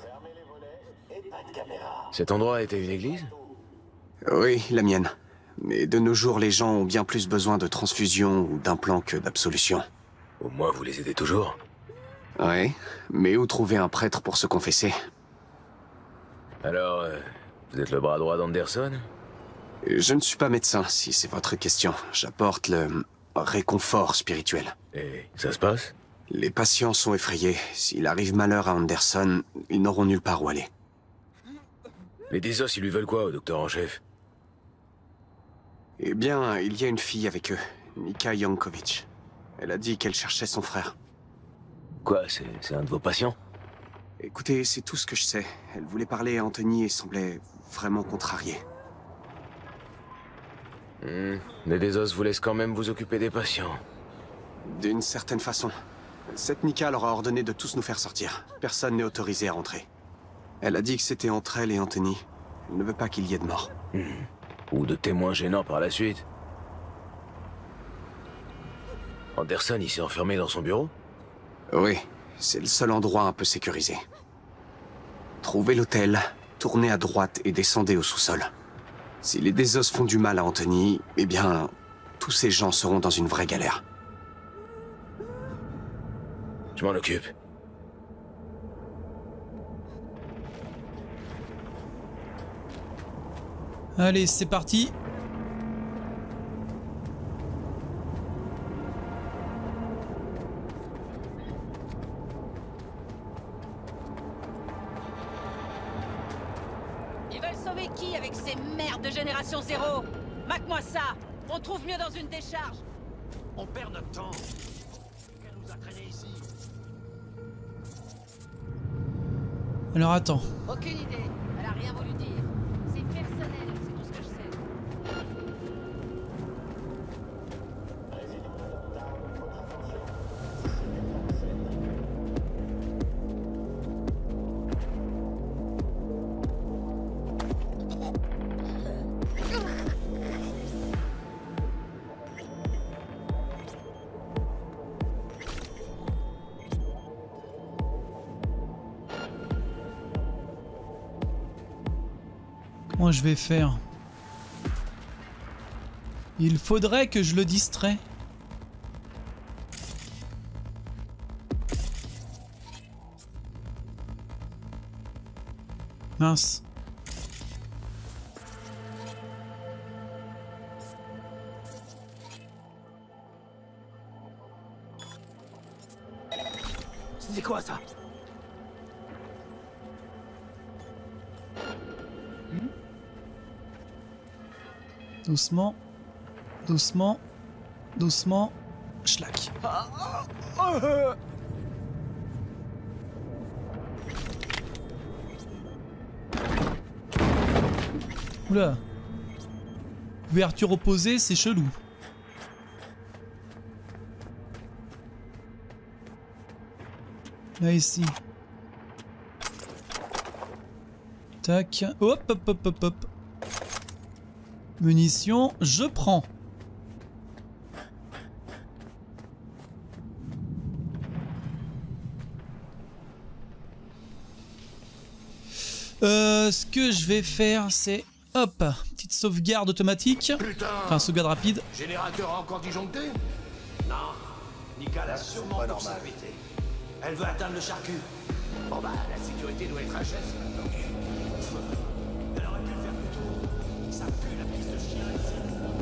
Cet endroit était une église? Oui, la mienne. Mais de nos jours, les gens ont bien plus besoin de transfusion ou d'implants que d'absolution. Au moins, vous les aidez toujours. Oui, mais où trouver un prêtre pour se confesser? Alors, euh, vous êtes le bras droit d'Anderson? Je ne suis pas médecin, si c'est votre question. J'apporte le réconfort spirituel. Et ça se passe? Les patients sont effrayés. S'il arrive malheur à Anderson, ils n'auront nulle part où aller. Les désos, ils lui veulent quoi au docteur en chef? Eh bien, il y a une fille avec eux, Nika Yankovic. Elle a dit qu'elle cherchait son frère. Quoi, c'est un de vos patients? Écoutez, c'est tout ce que je sais. Elle voulait parler à Anthony et semblait vraiment contrariée. Hmm, les désos vous laissent quand même vous occuper des patients. D'une certaine façon. Cette Nika leur a ordonné de tous nous faire sortir. Personne n'est autorisé à rentrer. Elle a dit que c'était entre elle et Anthony. Elle ne veut pas qu'il y ait de mort. Hmm. Ou de témoins gênants par la suite. Anderson, il s'est enfermé dans son bureau? Oui, c'est le seul endroit un peu sécurisé. Trouvez l'hôtel, tournez à droite et descendez au sous-sol. Si les Désos font du mal à Anthony, eh bien, tous ces gens seront dans une vraie galère. Je m'en occupe. Allez, c'est parti. Ils veulent sauver qui avec ces merdes de génération zéro? Maque-moi ça. On trouve mieux dans une décharge. On perd notre temps. Qu'elle nous a traîné ici. Alors attends. Aucune idée. Elle a rien voulu dire. C'est personnel, c'est tout ce que je sais. Comment je vais faire? Il faudrait que je le distrais. Mince. C'est quoi ça? Doucement, doucement, doucement, schlack. Oula. Ouverture opposée, c'est chelou. Là ici. Tac. Hop, hop, hop, hop, hop. Munitions, je prends. Euh, ce que je vais faire, c'est... Hop, petite sauvegarde automatique. Putain. Enfin, sauvegarde rapide. Générateur a encore disjoncté? Non. Nicole a sûrement pour ça pété. Elle veut atteindre le charcu. Bon bah, la sécurité doit être à geste maintenant. Elle aurait pu le faire plus tôt. Ça pue la piste de chien ici.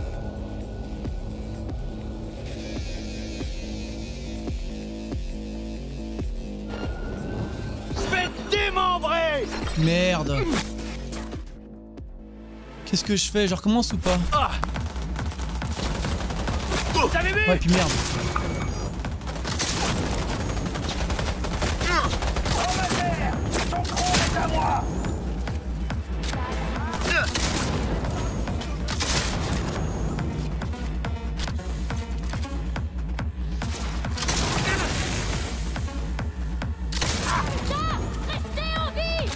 Je vais te démembrer! Merde. Qu'est-ce que je fais? Je recommence ou pas? Ah. T'avais vu? Ouais, puis merde. Ton cron est à moi! Restez en vie!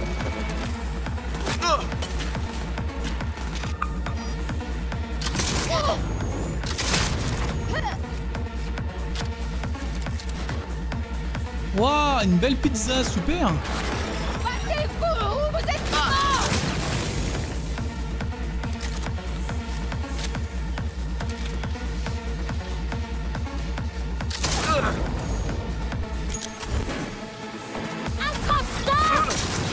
Waouh, une belle pizza, super. Battez-vous ou vous êtes morts! Attrape ça!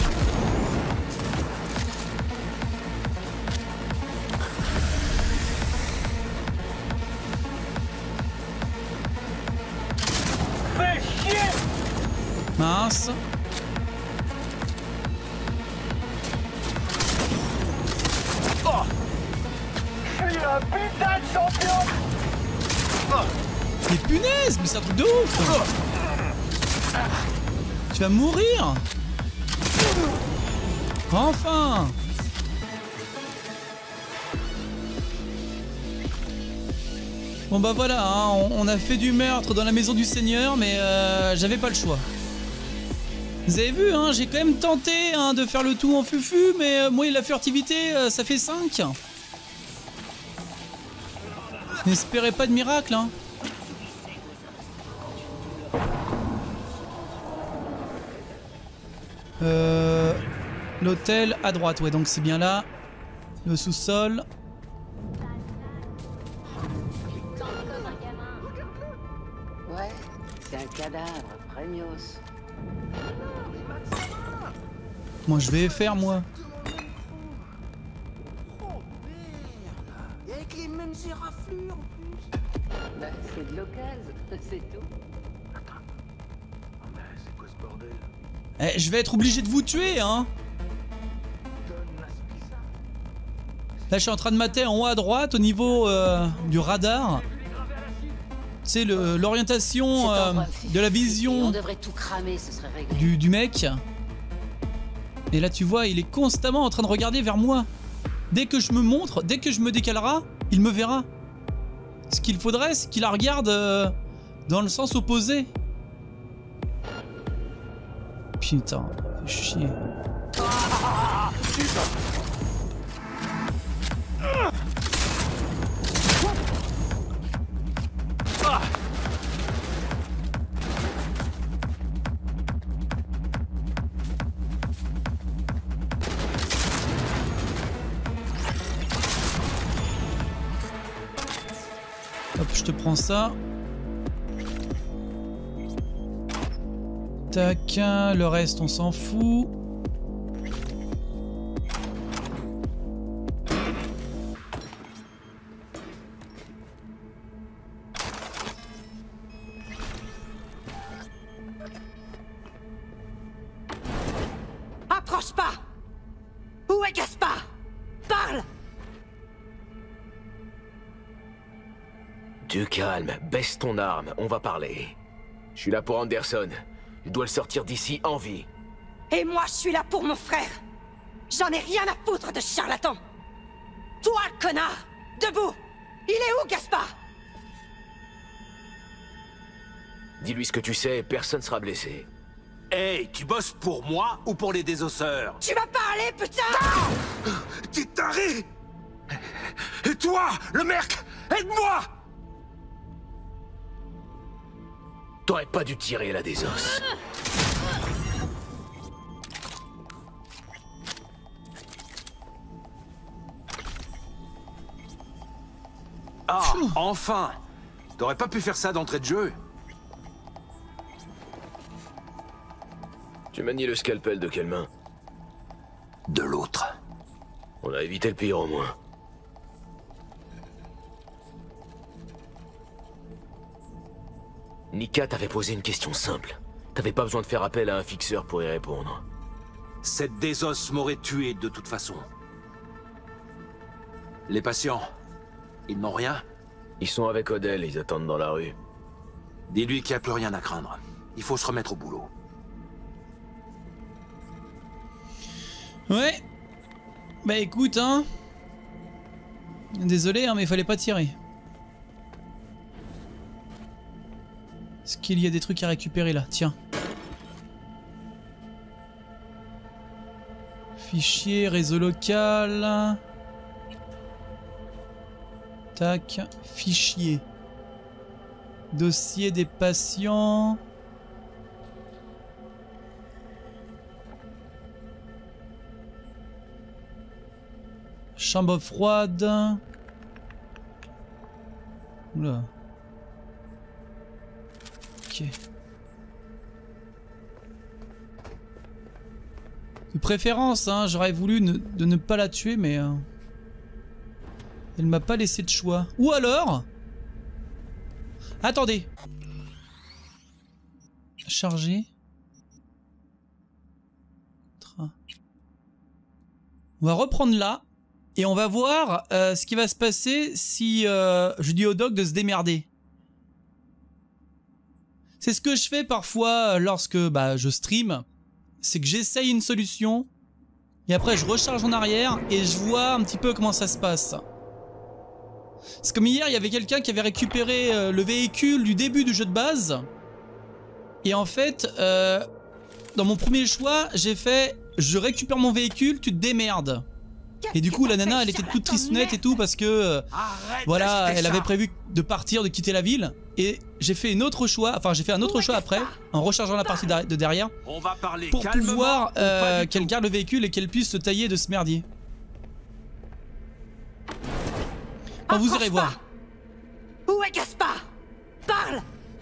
Fais chier! Mince. Oh! Je suis un putain de champion! Mais punaise, mais c'est un truc de ouf. Tu vas mourir. Enfin. Bon bah voilà, hein, on, on a fait du meurtre dans la maison du Seigneur, mais euh, j'avais pas le choix. Vous avez vu, hein, j'ai quand même tenté hein, de faire le tout en fufu, mais euh, moi et la furtivité, euh, ça fait cinq. N'espérez pas de miracle, hein. Euh, L'hôtel à droite, ouais, donc c'est bien là. Le sous-sol. Ouais, c'est un cadavre, Premios. Moi, je vais faire, moi. Et avec les mêmes éraflures en plus. Bah, c'est de l'occasion, c'est tout. Attends. Oh, mais c'est quoi ce bordel? Eh, je vais être obligé de vous tuer, hein. Là, je suis en train de mater en haut à droite, au niveau euh, du radar. C'est l'orientation euh, de la vision on devrait tout cramer, ce serait réglé. du, du mec. Et là, tu vois, il est constamment en train de regarder vers moi. Dès que je me montre, dès que je me décalera, il me verra. Ce qu'il faudrait, c'est qu'il la regarde euh, dans le sens opposé. Putain, fais chier. Hop, je te prends ça. Tac, le reste on s'en fout. Approche pas! Où est Gaspard? Parle! Du calme, baisse ton arme, on va parler. Je suis là pour Anderson. Je dois le sortir d'ici en vie. Et moi, je suis là pour mon frère. J'en ai rien à foutre de ce charlatan. Toi, connard, debout. Il est où, Gaspard? Dis-lui ce que tu sais, personne sera blessé. Hey, tu bosses pour moi ou pour les désosseurs? Tu m'as parlé, putain! T'es taré! Et toi, le merc, aide-moi! T'aurais pas dû tirer là des os. Ah, enfin! T'aurais pas pu faire ça d'entrée de jeu? Tu manies le scalpel de quelle main? De l'autre. On a évité le pire au moins. Nika t'avait posé une question simple. T'avais pas besoin de faire appel à un fixeur pour y répondre. Cette désosse m'aurait tué de toute façon. Les patients, ils n'ont rien? Ils sont avec Odell, ils attendent dans la rue. Dis-lui qu'il n'y a plus rien à craindre. Il faut se remettre au boulot. Ouais. Bah écoute, hein. Désolé, hein, mais il fallait pas tirer. Est-ce qu'il y a des trucs à récupérer là? Tiens. Fichier, réseau local. Tac. Fichier. Dossier des patients. Chambre froide. Oula. Ok. De préférence, hein, j'aurais voulu ne, de ne pas la tuer, mais... Euh, elle m'a pas laissé de choix. Ou alors... Attendez. Charger. On va reprendre là. Et on va voir euh, ce qui va se passer si euh, je dis au doc de se démerder. C'est ce que je fais parfois lorsque bah, je stream. C'est que j'essaye une solution. Et après je recharge en arrière et je vois un petit peu comment ça se passe. C'est comme hier, il y avait quelqu'un qui avait récupéré euh, le véhicule du début du jeu de base. Et en fait, euh, dans mon premier choix, j'ai fait... Je récupère mon véhicule, tu te démerdes. Et du coup la nana elle était toute tristounette et tout parce que euh, voilà elle avait prévu de partir, de quitter la ville. Et j'ai fait une autre choix, enfin j'ai fait un autre choix après en rechargeant la partie de derrière pour pouvoir euh, qu'elle garde le véhicule et qu'elle puisse se tailler de ce merdier. Enfin, vous irez voir. Où est Gaspard? Parle!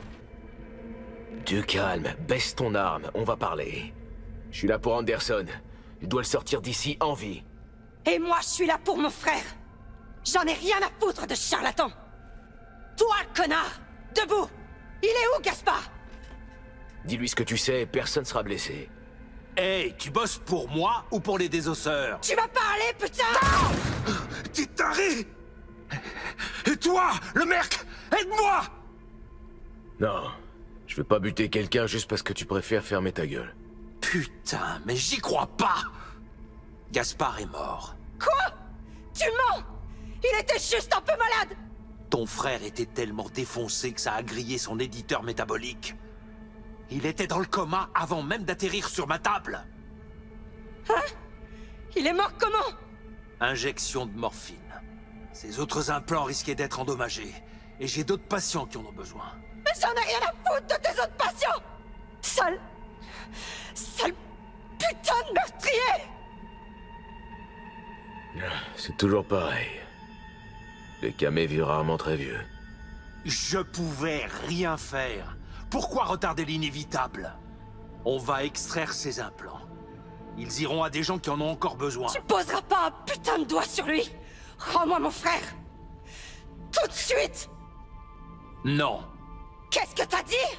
Du calme, baisse ton arme, on va parler. Je suis là pour Anderson. Je dois le sortir d'ici en vie. Et moi, je suis là pour mon frère. J'en ai rien à foutre de ce charlatan. Toi, connard! Debout! Il est où, Gaspard? Dis-lui ce que tu sais, personne sera blessé. Hey, tu bosses pour moi ou pour les désosseurs? Tu vas parler, putain! T'es taré! Et toi, le merc, aide-moi! Non, je vais pas buter quelqu'un juste parce que tu préfères fermer ta gueule. Putain, mais j'y crois pas! Gaspard est mort. Quoi? Tu mens! Il était juste un peu malade! Ton frère était tellement défoncé que ça a grillé son éditeur métabolique. Il était dans le coma avant même d'atterrir sur ma table. Hein? Il est mort comment? Injection de morphine. Ses autres implants risquaient d'être endommagés. Et j'ai d'autres patients qui en ont besoin. Mais j'en ai rien à foutre de tes autres patients! Sale... Sale... putain de meurtrier! C'est toujours pareil. Les camés vivent rarement très vieux. Je pouvais rien faire. Pourquoi retarder l'inévitable? On va extraire ces implants. Ils iront à des gens qui en ont encore besoin. Tu poseras pas un putain de doigt sur lui! Rends-moi mon frère! Tout de suite! Non. Qu'est-ce que t'as dit?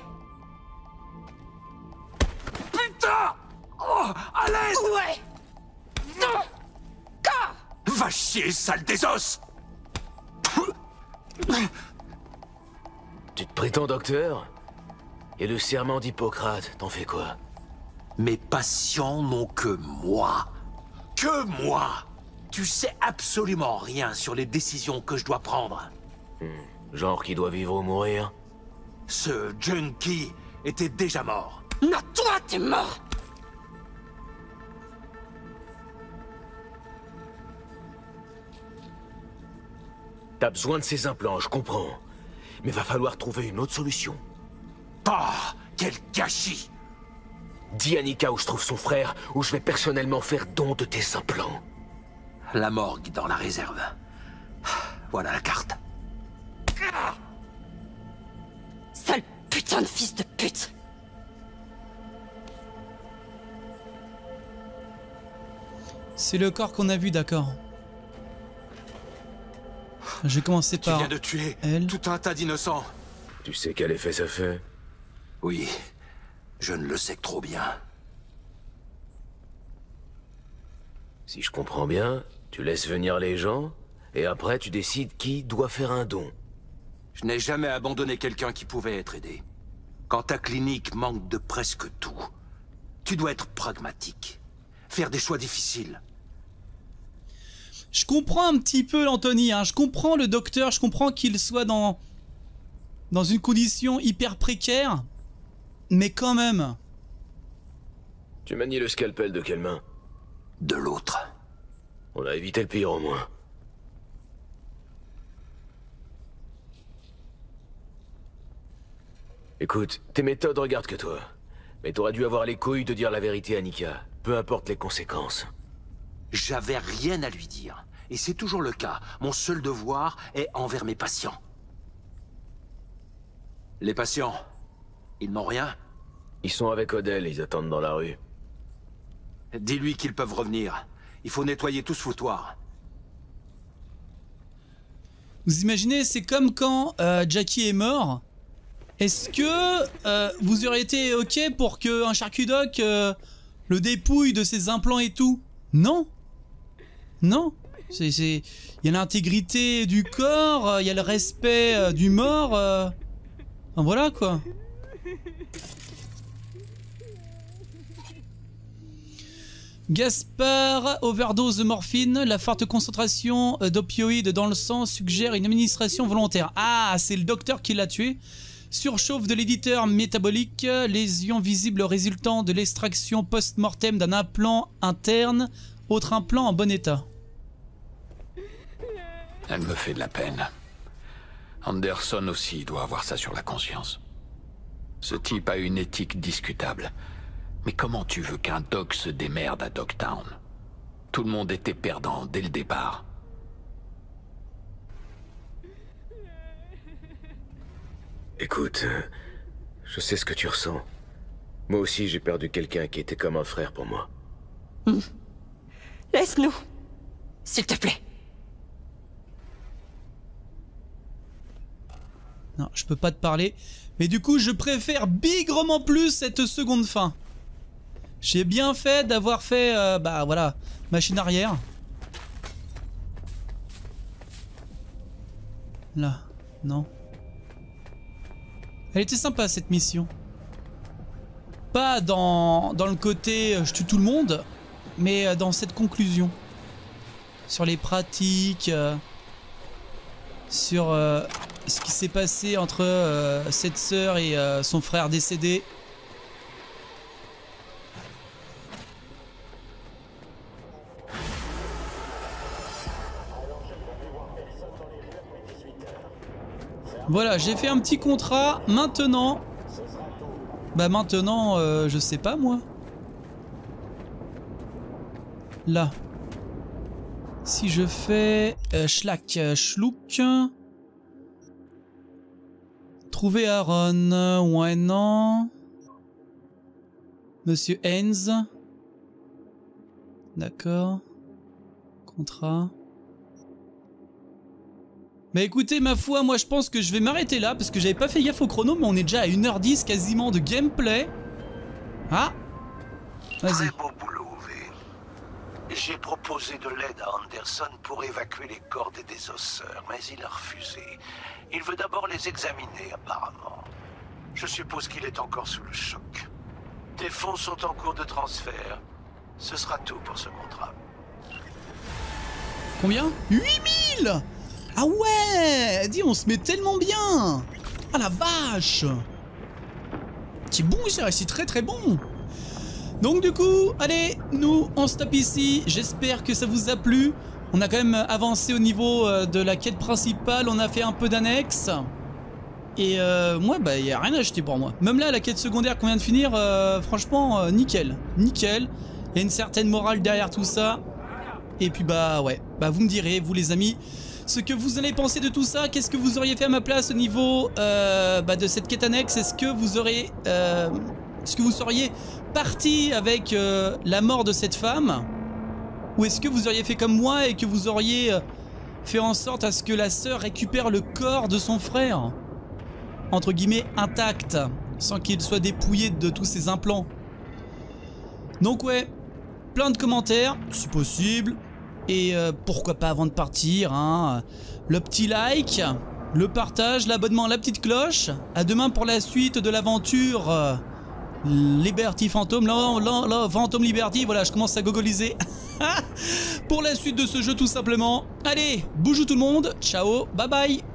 Putain! Oh, à l'aise! Où est ton corps? Va chier, sale des os! Tu te prétends docteur? Et le serment d'Hippocrate, t'en fais quoi? Mes patients n'ont que moi. Que moi! Tu sais absolument rien sur les décisions que je dois prendre. Hmm. Genre qui doit vivre ou mourir? Ce junkie était déjà mort. Non, toi, t'es mort! T'as besoin de ces implants, je comprends. Mais va falloir trouver une autre solution. Ah, quel gâchis! Dis à Nika où je trouve son frère, ou je vais personnellement faire don de tes implants. La morgue dans la réserve. Voilà la carte. Sale putain de fils de pute! C'est le corps qu'on a vu, d'accord. Je vais commencer par... Tu viens de tuer elle. Tout un tas d'innocents. Tu sais quel effet ça fait? Oui, je ne le sais que trop bien. Si je comprends bien, tu laisses venir les gens, et après tu décides qui doit faire un don. Je n'ai jamais abandonné quelqu'un qui pouvait être aidé. Quand ta clinique manque de presque tout, tu dois être pragmatique. Faire des choix difficiles. Je comprends un petit peu l'Anthony, hein. Je comprends le docteur, je comprends qu'il soit dans... dans une condition hyper précaire, mais quand même... Tu manies le scalpel de quelle main? De l'autre. On a évité le pire au moins. Écoute, tes méthodes regardent que toi. Mais t'aurais dû avoir les couilles de dire la vérité à Nika, peu importe les conséquences. J'avais rien à lui dire. Et c'est toujours le cas. Mon seul devoir est envers mes patients. Les patients, ils n'ont rien? Ils sont avec Odell, ils attendent dans la rue. Dis-lui qu'ils peuvent revenir. Il faut nettoyer tout ce foutoir. Vous imaginez, c'est comme quand euh, Jackie est mort. Est-ce que euh, vous auriez été ok pour qu'un charcutoc euh, le dépouille de ses implants et tout? Non. Non. C'est, c'est... Il y a l'intégrité du corps, il y a le respect euh, du mort. Euh... Enfin, voilà quoi. Gaspard, overdose de morphine. La forte concentration d'opioïdes dans le sang suggère une administration volontaire. Ah, c'est le docteur qui l'a tué. Surchauffe de l'éditeur métabolique. Lésion visible résultant de l'extraction post-mortem d'un implant interne. Autre implant en bon état. Elle me fait de la peine. Anderson aussi doit avoir ça sur la conscience. Ce type a une éthique discutable. Mais comment tu veux qu'un Doc se démerde à Dogtown? Tout le monde était perdant dès le départ. Écoute, euh, je sais ce que tu ressens. Moi aussi, j'ai perdu quelqu'un qui était comme un frère pour moi. Mmh. Laisse-nous, s'il te plaît. Non, je peux pas te parler. Mais du coup, je préfère bigrement plus cette seconde fin. J'ai bien fait d'avoir fait, euh, bah voilà, machine arrière. Là, non. Elle était sympa cette mission. Pas dans, dans le côté euh, je tue tout le monde, mais euh, dans cette conclusion. Sur les pratiques, euh, sur euh, ce qui s'est passé entre euh, cette sœur et euh, son frère décédé. Voilà, j'ai fait un petit contrat. Maintenant... Bah maintenant, euh, je sais pas moi. Là. Si je fais... Euh, Schlack, euh, Schlouk. Trouver Aaron. Ouais, non. Monsieur Heinz. D'accord. Contrat. Bah écoutez, ma foi, moi je pense que je vais m'arrêter là parce que j'avais pas fait gaffe au chrono, mais on est déjà à une heure dix quasiment de gameplay. Ah, vas-y. Très beau boulot, V. J'ai proposé de l'aide à Anderson pour évacuer les corps des désosseurs, mais il a refusé. Il veut d'abord les examiner, apparemment. Je suppose qu'il est encore sous le choc. Tes fonds sont en cours de transfert. Ce sera tout pour ce contrat. Combien? huit mille. Ah ouais, dis, on se met tellement bien. Ah la vache. C'est bon, c'est très très bon. Donc du coup, allez, nous on se tape ici. J'espère que ça vous a plu. On a quand même avancé au niveau de la quête principale. On a fait un peu d'annexe. Et euh, moi, bah, il n'y a rien à acheter pour moi. Même là, la quête secondaire qu'on vient de finir, euh, franchement, euh, nickel. Nickel. Il y a une certaine morale derrière tout ça. Et puis bah ouais, bah vous me direz, vous les amis, ce que vous allez penser de tout ça. Qu'est-ce que vous auriez fait à ma place au niveau euh, bah, de cette quête annexe? Est-ce que vous aurez... Euh, est-ce que vous seriez parti avec euh, la mort de cette femme? Ou est-ce que vous auriez fait comme moi et que vous auriez euh, fait en sorte à ce que la sœur récupère le corps de son frère, entre guillemets intact, sans qu'il soit dépouillé de tous ses implants? Donc ouais, plein de commentaires, si possible. Et euh, pourquoi pas avant de partir, hein, le petit like, le partage, l'abonnement, la petite cloche. À demain pour la suite de l'aventure euh, Liberty Phantom. Là, là, là, Phantom Liberty, voilà, je commence à gogoliser. Pour la suite de ce jeu tout simplement. Allez, bougou tout le monde, ciao, bye bye.